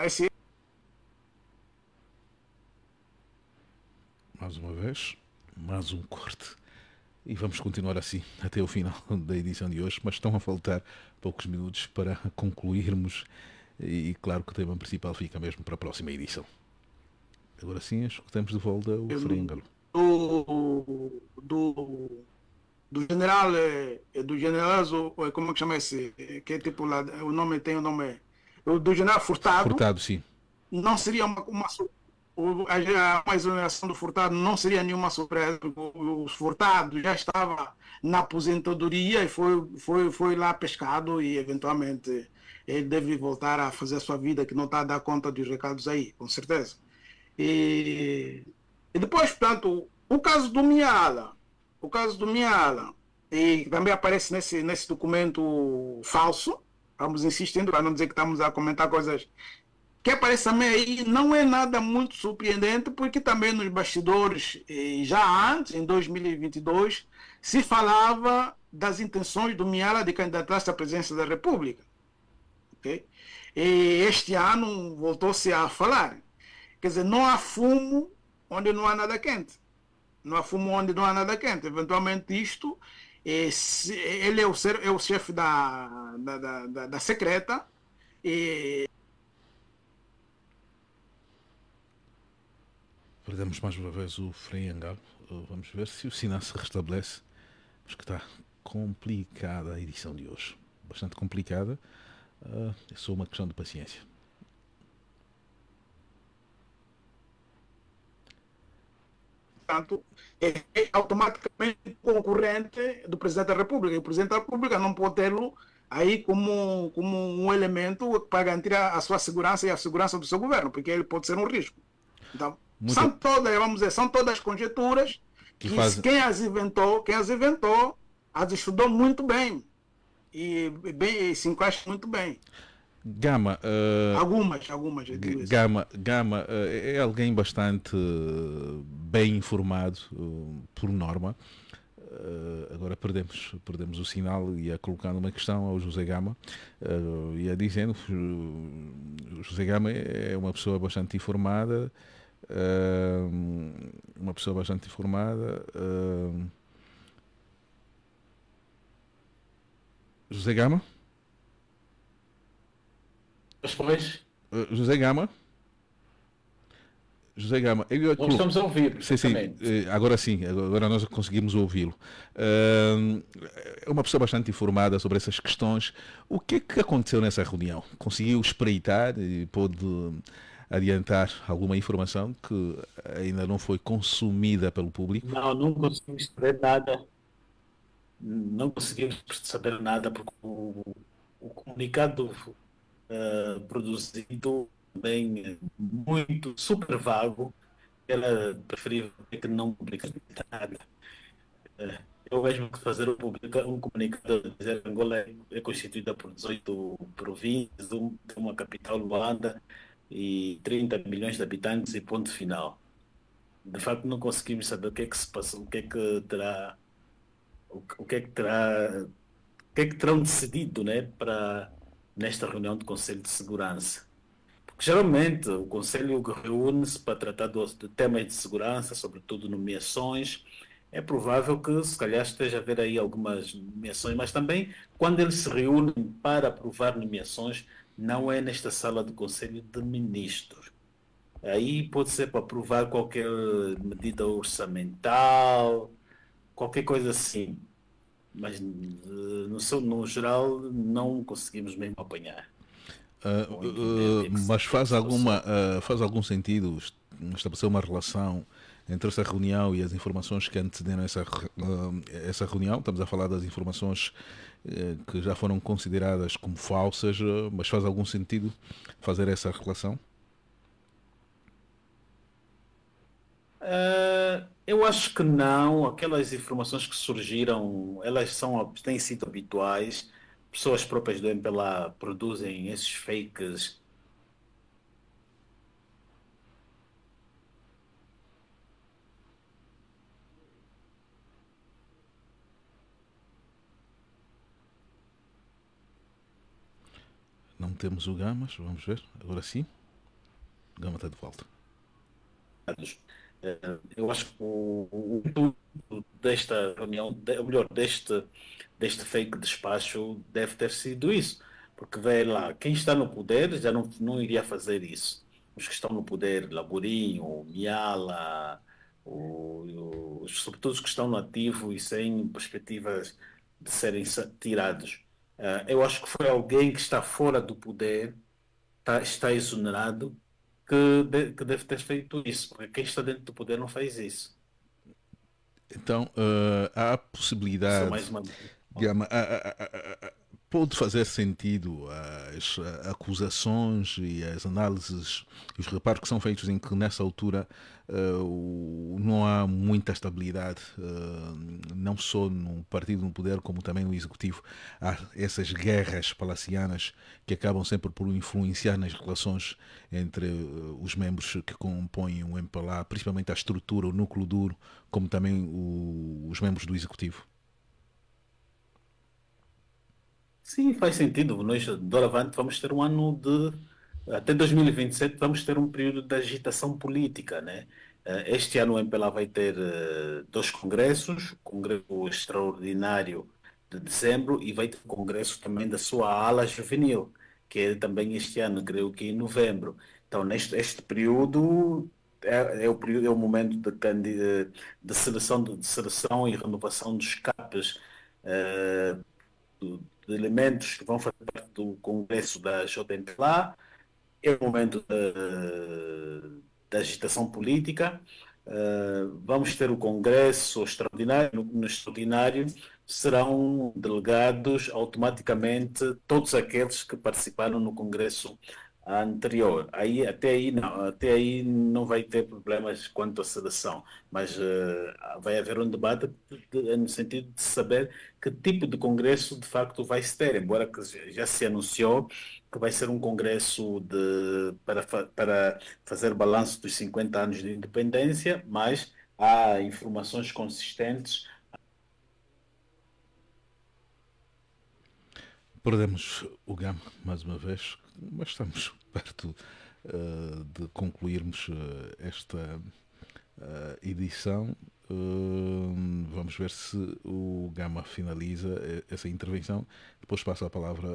Mais uma vez, mais um corte. E vamos continuar assim até o final da edição de hoje, mas estão a faltar poucos minutos para concluirmos. E claro que o tema principal fica mesmo para a próxima edição. Agora sim, escutamos de volta o Frei Engalo. Do general, como é que chama esse? Que é tipo lá, tem o nome. Do general Furtado. Furtado, sim. Não seria a exoneração do Furtado não seria nenhuma surpresa, porque o Furtado já estava na aposentadoria e foi lá pescado e eventualmente ele deve voltar a fazer a sua vida, que não está a dar conta dos recados aí, com certeza. E depois, portanto, o caso do Miala, e também aparece nesse documento falso, vamos insistindo para não dizer que estamos a comentar coisas que aparece também aí não é nada muito surpreendente, porque também nos bastidores, já antes, em 2022, se falava das intenções do Miala de candidatar-se à presidência da República. Okay? E este ano voltou-se a falar. Quer dizer, não há fumo onde não há nada quente. Não há fumo onde não há nada quente. Eventualmente isto, ele é o chefe da secreta. Perdemos mais uma vez o Frei Angalo. Vamos ver se o sinal se restabelece. Acho que está complicada a edição de hoje. Bastante complicada. É só uma questão de paciência. Portanto, é automaticamente concorrente do Presidente da República. E o Presidente da República não pode tê-lo aí como um elemento para garantir a sua segurança e a segurança do seu governo, porque ele pode ser um risco. Então, são todas, vamos dizer, são todas conjecturas que quem as inventou, as estudou muito bem e se encaixa muito bem. Gama, algumas Gama é alguém bastante bem informado, por norma. Agora perdemos o sinal, ia colocando uma questão ao José Gama, ia dizendo que o José Gama é uma pessoa bastante informada, José Gama? José Gama, nós estamos a ouvir. Sim, agora nós conseguimos ouvi-lo. É uma pessoa bastante informada sobre essas questões. O que é que aconteceu nessa reunião? Conseguiu espreitar e pôde adiantar alguma informação que ainda não foi consumida pelo público? Não conseguimos saber nada. Não conseguimos saber nada porque o comunicado produzido bem muito super vago, era preferível que não publicasse nada. Eu mesmo que fazer um comunicado a dizer que Angola é constituída por 18 províncias, tem uma capital, Luanda, e 30 milhões de habitantes e ponto final. De facto não conseguimos saber o que é que se passa, o que é que terão decidido, né, nesta reunião do Conselho de Segurança. Porque geralmente o Conselho reúne-se para tratar de temas de segurança, sobretudo nomeações. É provável que se calhar esteja a haver aí algumas nomeações, mas também quando eles se reúnem para aprovar nomeações, não é nesta sala do Conselho de Ministros. Aí pode ser para aprovar qualquer medida orçamental, qualquer coisa assim. Mas no geral não conseguimos mesmo apanhar. Mas faz algum sentido estabelecer uma relação entre essa reunião e as informações que antecederam essa reunião? Estamos a falar das informações que já foram consideradas como falsas, mas faz algum sentido fazer essa relação? Eu acho que não. Aquelas informações que surgiram, elas têm sido habituais. Pessoas próprias do MPLA produzem esses fakes. Não temos o Gamas, vamos ver. Agora sim. O Gama está de volta. Eu acho que o intuito desta reunião, ou melhor, deste fake despacho deve ter sido isso, porque vê lá, quem está no poder já não iria fazer isso. Os que estão no poder, Laborinho, o Miala, sobretudo os que estão no ativo e sem perspectivas de serem tirados. Eu acho que foi alguém que está fora do poder, está exonerado, que deve ter feito isso, porque quem está dentro do poder não faz isso. Então, há a possibilidade, pode fazer sentido as acusações e as análises e os reparos que são feitos em que nessa altura não há muita estabilidade não só no partido no poder, como também no executivo, há essas guerras palacianas que acabam sempre por influenciar nas relações entre os membros que compõem o MPLA, principalmente a estrutura, o núcleo duro, como também os membros do executivo. Sim, faz sentido. Nós, doravante, vamos ter um ano de. Até 2027, vamos ter um período de agitação política, né? Este ano o MPLA vai ter dois congressos, o Congresso Extraordinário de dezembro e vai ter o congresso também da sua ala juvenil, que é também este ano, creio que em novembro. Então, este período é o momento de seleção e renovação dos CAPs, de elementos que vão fazer parte do congresso da JMPLA. É o momento da agitação política. Vamos ter o Congresso Extraordinário. No Extraordinário serão delegados automaticamente todos aqueles que participaram no Congresso anterior. Até aí não vai ter problemas quanto à seleção, mas vai haver um debate no sentido de saber que tipo de Congresso de facto vai se ter, embora que já se anunciou que vai ser um congresso para fazer balanço dos 50 anos de independência, mas há informações consistentes. Perdemos o Gama mais uma vez, mas estamos perto de concluirmos esta edição. Vamos ver se o Gama finaliza essa intervenção. Depois passo a palavra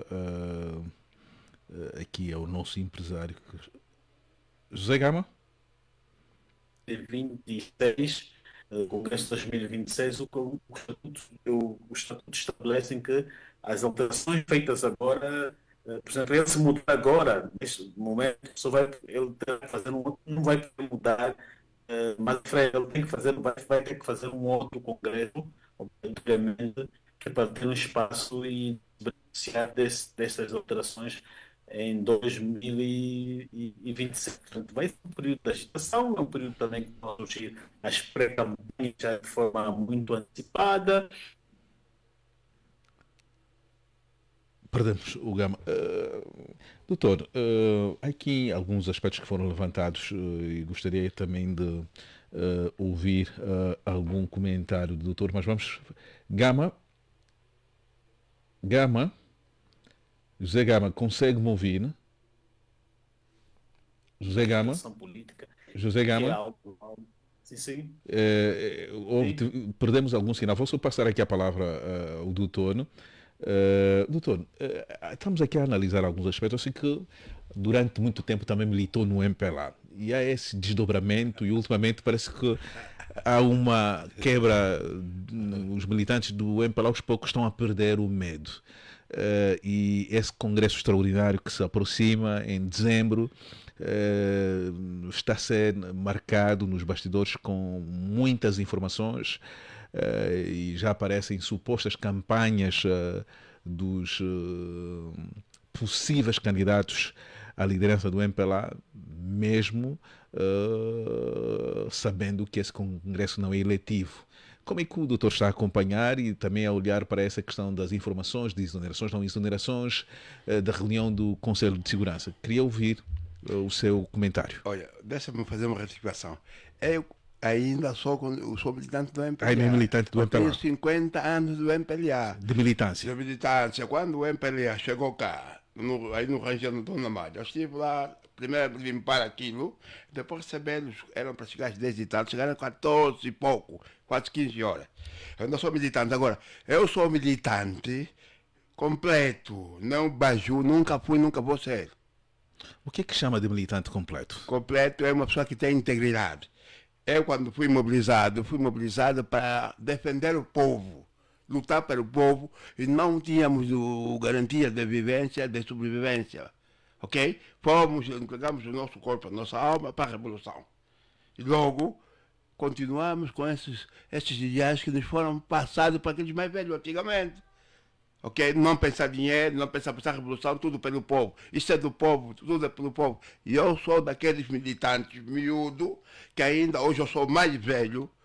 aqui ao nosso empresário José Gama. 26, Congresso de 2026, o Estatuto estabelece que as alterações feitas agora, por exemplo, ele se mudar agora, neste momento, ele terá que fazer não vai poder mudar, mas ele tem que fazer, vai ter que fazer um outro congresso, obviamente, que é para ter um espaço e beneficiar destas alterações em 2027. Portanto, vai ser um período de agitação, é um período também que vai surgir as pré-campanhas já de forma muito antecipada. Perdemos o Gama. Doutor, há aqui alguns aspectos que foram levantados e gostaria também de ouvir algum comentário do doutor, mas vamos... Gama? José Gama, consegue-me ouvir? José Gama? José Gama? Sim. Perdemos algum sinal. Vou só passar aqui a palavra ao doutor. Doutor, estamos aqui a analisar alguns aspectos. Eu sei que durante muito tempo também militou no MPLA. E há esse desdobramento e ultimamente parece que há uma quebra. Os militantes do MPLA aos poucos estão a perder o medo. E esse congresso extraordinário que se aproxima em dezembro está a ser marcado nos bastidores com muitas informações e já aparecem supostas campanhas dos possíveis candidatos à liderança do MPLA, mesmo sabendo que esse congresso não é eletivo. Como é que o doutor está a acompanhar e também a olhar para essa questão das informações, de exonerações, não exonerações, da reunião do Conselho de Segurança? Queria ouvir o seu comentário. Olha, deixa-me fazer uma retificação. Eu ainda sou militante do MPLA. Ainda é militante do MPLA. Eu tenho 50 anos do MPLA. De militância. De militância. Quando o MPLA chegou cá, aí no região do Dona Mária, eu estive lá, primeiro limpar aquilo, depois recebê-los, eram para chegar às 10 e tal, chegaram a 14 e pouco, quase 15 horas. Eu ainda sou militante. Agora, eu sou militante completo, não baju, nunca fui, nunca vou ser. O que é que chama de militante completo? Completo é uma pessoa que tem integridade. Eu, quando fui mobilizado para defender o povo, lutar pelo povo, e não tínhamos garantia de vivência, de sobrevivência. Ok? Entregamos o nosso corpo, a nossa alma para a revolução. E logo, continuamos com esses ideais que nos foram passados para aqueles mais velhos antigamente. Ok? Não pensar dinheiro, não pensar a revolução, tudo pelo povo. Isso é do povo, tudo é pelo povo. E eu sou daqueles militantes miúdos, que ainda hoje eu sou mais velho,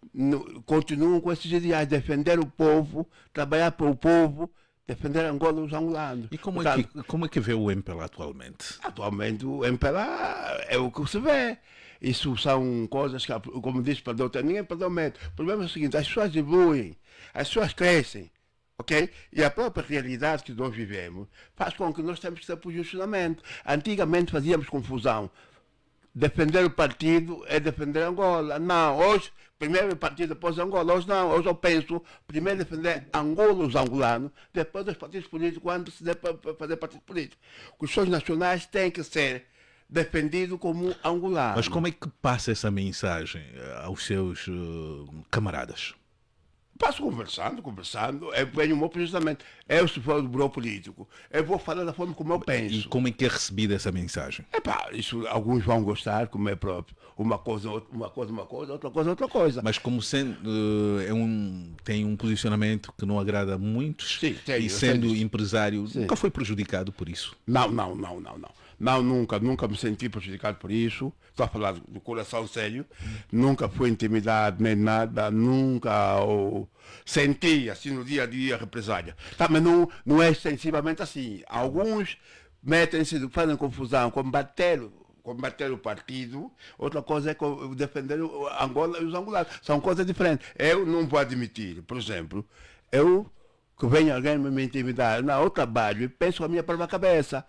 continuam com esses ideais, defender o povo, trabalhar para o povo, defender Angola e os angolanos. E Portanto, como é que vê o MPLA atualmente? atualmente o MPLA é o que se vê. Isso são coisas que, como disse para o doutor, ninguém perdeu medo. O problema é o seguinte, as pessoas evoluem, as pessoas crescem, ok? E a própria realidade que nós vivemos faz com que nós temos que ter posicionamento. Antigamente fazíamos confusão. Defender o partido é defender Angola. Não, hoje, primeiro o partido, depois Angola. Hoje não, hoje eu penso, primeiro defender Angola, os angolanos, depois os partidos políticos, quando se der para fazer partido político. Os seus nacionais têm que ser defendidos como angolanos. Mas como é que passa essa mensagem aos seus camaradas? Passo conversando, eu venho o meu posicionamento. Eu, se for do bureau político, eu vou falar da forma como eu penso. E como é que é recebida essa mensagem? Isso alguns vão gostar, como é próprio. Uma coisa, outra coisa. Mas como sendo, tem um posicionamento que não agrada a muitos, Sim, e sendo empresário, nunca foi prejudicado por isso? Não. Não, nunca me senti prejudicado por isso. Estou a falar do coração sério. Nunca fui intimidado nem nada. Nunca senti assim no dia a dia represália. Também não é extensivamente assim. Alguns metem-se, fazem confusão, combater o partido. Outra coisa é defender Angola e os angolanos. São coisas diferentes. Eu não vou admitir, por exemplo, que venha alguém me intimidar. Não, eu trabalho e penso com a minha própria cabeça.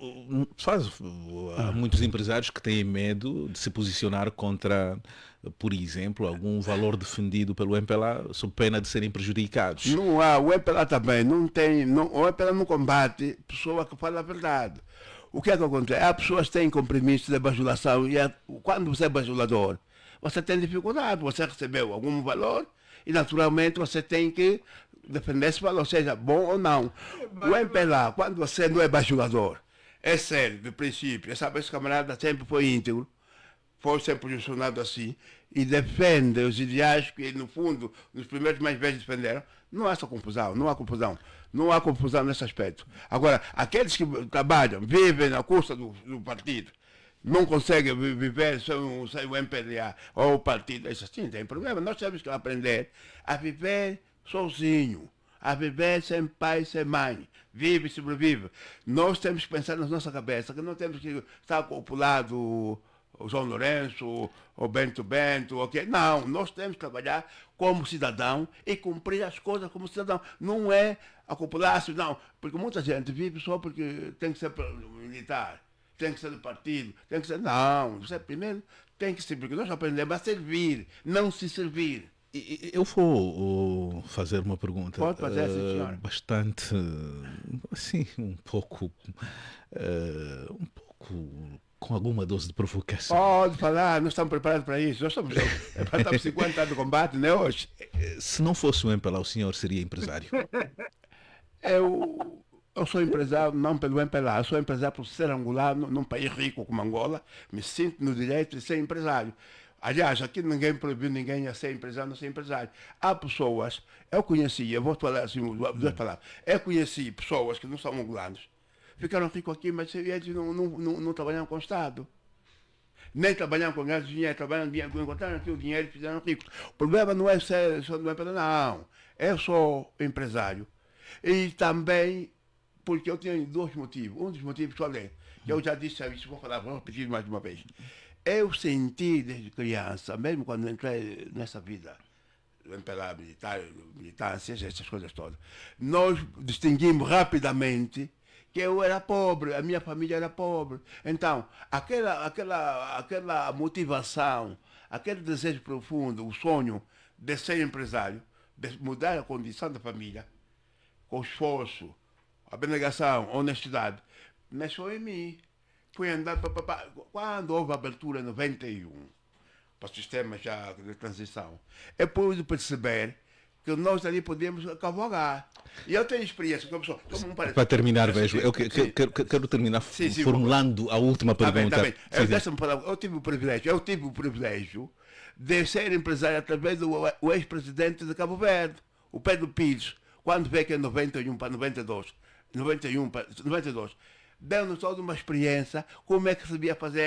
Há muitos empresários que têm medo de se posicionar contra, por exemplo, algum valor defendido pelo MPLA, sob pena de serem prejudicados. Não há, o MPLA também o MPLA não combate pessoa que fala a verdade. O que é que acontece? Há pessoas que têm compromisso de bajulação e quando você é bajulador, você tem dificuldade, você recebeu algum valor e naturalmente você tem que defender esse valor, seja bom ou não. O MPLA, quando você não é bajulador, é sério, de princípio, esse camarada sempre foi íntegro, foi sempre posicionado assim, e defende os ideais que, no fundo, nos primeiros mais velhos defenderam, não há essa confusão, não há confusão nesse aspecto. Agora, aqueles que trabalham, vivem na custa do partido, não conseguem viver sem o MPLA ou o partido, isso assim tem problema. Nós temos que aprender a viver sozinho, a viver sem pai, sem mãe, vive e sobrevive. Nós temos que pensar na nossa cabeça, que não temos que estar copulado o João Lourenço, o Bento, ok? Não, nós temos que trabalhar como cidadão e cumprir as coisas como cidadão. Não é acoplar-se, não, porque muita gente vive só porque tem que ser militar, tem que ser do partido, tem que ser... Não, você primeiro tem que ser, porque nós aprendemos a servir, não se servir. Eu vou fazer uma pergunta. Pode fazer, senhora. Bastante, assim, um pouco com alguma dose de provocação. Pode falar, nós estamos preparados para isso. Nós estamos 50 anos de combate, não é hoje? Se não fosse o MPLA, o senhor seria empresário? Eu sou empresário não pelo MPLA, eu sou empresário por ser angolano num país rico como Angola, me sinto no direito de ser empresário. Aliás, aqui ninguém proibiu ninguém a ser empresário, não ser empresário. Há pessoas, eu vou falar assim, duas palavras, eu conheci pessoas que não são angolanos, ficaram ricos aqui, mas eles não trabalham com o Estado. Nem trabalham com gás de dinheiro, encontraram aqui o dinheiro e fizeram ricos. O problema não é ser só do empresário, não. Eu sou empresário. E também porque eu tenho dois motivos. Um dos motivos que eu já disse isso, vou repetir mais uma vez. Eu senti desde criança, mesmo quando entrei nessa vida, pela militância, essas coisas todas, nós distinguimos rapidamente que eu era pobre, a minha família era pobre. Então, aquela motivação, aquele desejo profundo, o sonho de ser empresário, de mudar a condição da família, com esforço, abnegação, honestidade, nasceu em mim. Fui andar quando houve a abertura em 91 para o sistema já de transição, eu pude perceber que nós ali podíamos cavalgar. E eu tenho experiência como para terminar, vejo, eu quero terminar formulando a última pergunta. Tá bem. Eu tive o privilégio de ser empresário através do ex-presidente de Cabo Verde, o Pedro Pires, quando veio aqui em 91 para 92, deu-nos toda uma experiência, como é que se devia fazer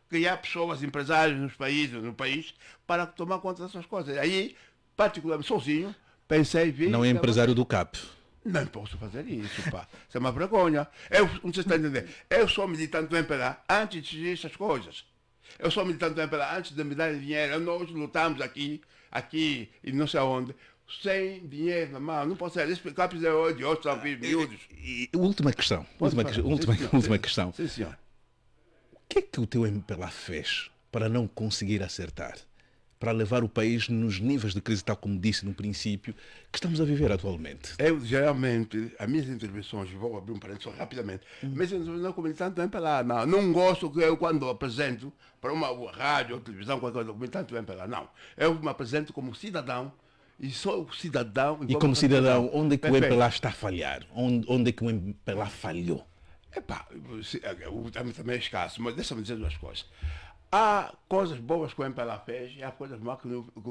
criar pessoas, empresários no país, para tomar conta dessas coisas. Aí, particularmente sozinho, pensei... Não é empresário do CAP. Não posso fazer isso, pá. Isso é uma vergonha. Não sei se está entendendo. Eu sou militante do MPLA antes de dizer essas coisas. Eu sou militante do MPLA antes de me dar dinheiro. Nós lutamos aqui e não sei aonde, sem dinheiro na mão. Não posso ser. Esses capos de hoje são miúdos. Última questão. Última questão. Sim, senhor. O que é que o teu MPLA fez para não conseguir acertar? Para levar o país nos níveis de crise, tal como disse no princípio, que estamos a viver atualmente? Eu, geralmente, as minhas intervenções, vou abrir um parênteses rapidamente, mas eu não militante do MPLA, não gosto que eu, quando apresento para uma rádio ou televisão, qualquer coisa, militante do MPLA, não. Eu me apresento como cidadão, e sou cidadão... E como cidadão, onde é que o MPLA está a falhar? Onde é que o MPLA falhou? Epá, o tempo também é escasso, mas deixa-me dizer duas coisas. Há coisas boas que o MPLA fez e há coisas más que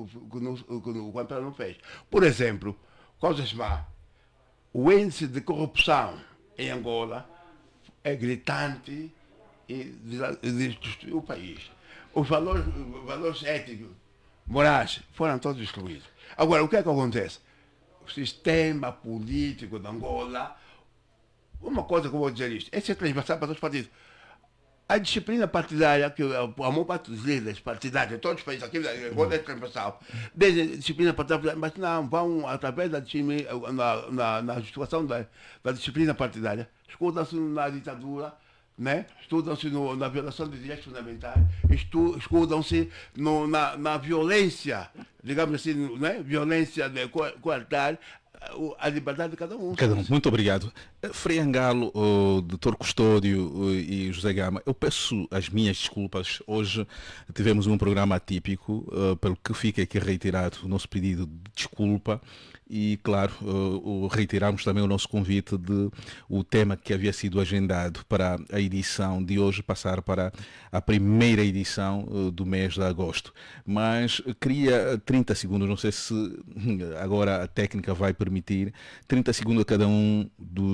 o MPLA não fez. Por exemplo, coisas más. O índice de corrupção em Angola é gritante e destruiu o país. Os valores éticos, morais, foram todos excluídos. Agora, o que é que acontece? O sistema político de Angola, uma coisa que eu vou dizer isto, esse é transversal para todos os partidos. A disciplina partidária, que a maior parte dos líderes partidários de todos os países, aqui é transversal, desde a disciplina partidária, mas não, vão através da disciplina, na situação da disciplina partidária, escudam-se na ditadura, né? Estudam-se na violação de direitos fundamentais, escudam-se na violência, digamos assim, né? Violência de coartar a liberdade de cada um. Muito obrigado. Frei Angalo, o Dr. Custódio e José Gama, eu peço as minhas desculpas. Hoje tivemos um programa atípico, pelo que fica aqui reiterado o nosso pedido de desculpa. E, claro, reiteramos também o nosso convite de o tema que havia sido agendado para a edição de hoje passar para a primeira edição do mês de agosto. Mas queria 30 segundos, não sei se agora a técnica vai permitir, 30 segundos a cada um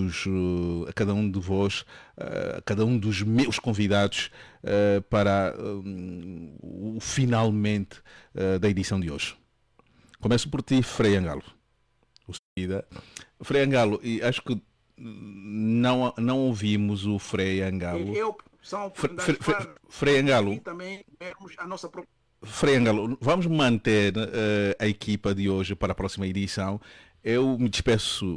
de vós, a cada um dos meus convidados para o finalmente da edição de hoje. Começo por ti, Frei Angalo. Frei Angalo, e acho que não ouvimos o Frei Angalo. Frei Angalo. E também vermos a nossa própria. Frei Angalo, vamos manter a equipa de hoje para a próxima edição. Eu me despeço,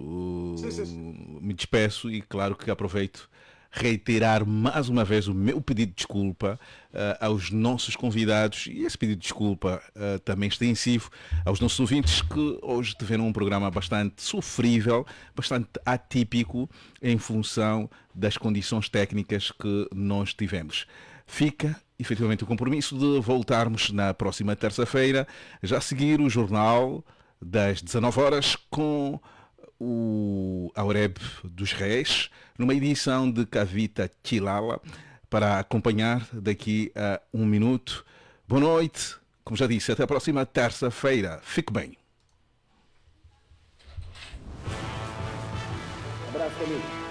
e claro que aproveito reiterar mais uma vez o meu pedido de desculpa aos nossos convidados e esse pedido de desculpa também extensivo aos nossos ouvintes que hoje tiveram um programa bastante sofrível, bastante atípico em função das condições técnicas que nós tivemos. Fica efetivamente o compromisso de voltarmos na próxima terça-feira, já a seguir o jornal das 19 horas com o Aureb dos Reis, numa edição de Cavita Chilala, para acompanhar daqui a um minuto. Boa noite, como já disse, até a próxima terça-feira. Fique bem. Abraço, amigo.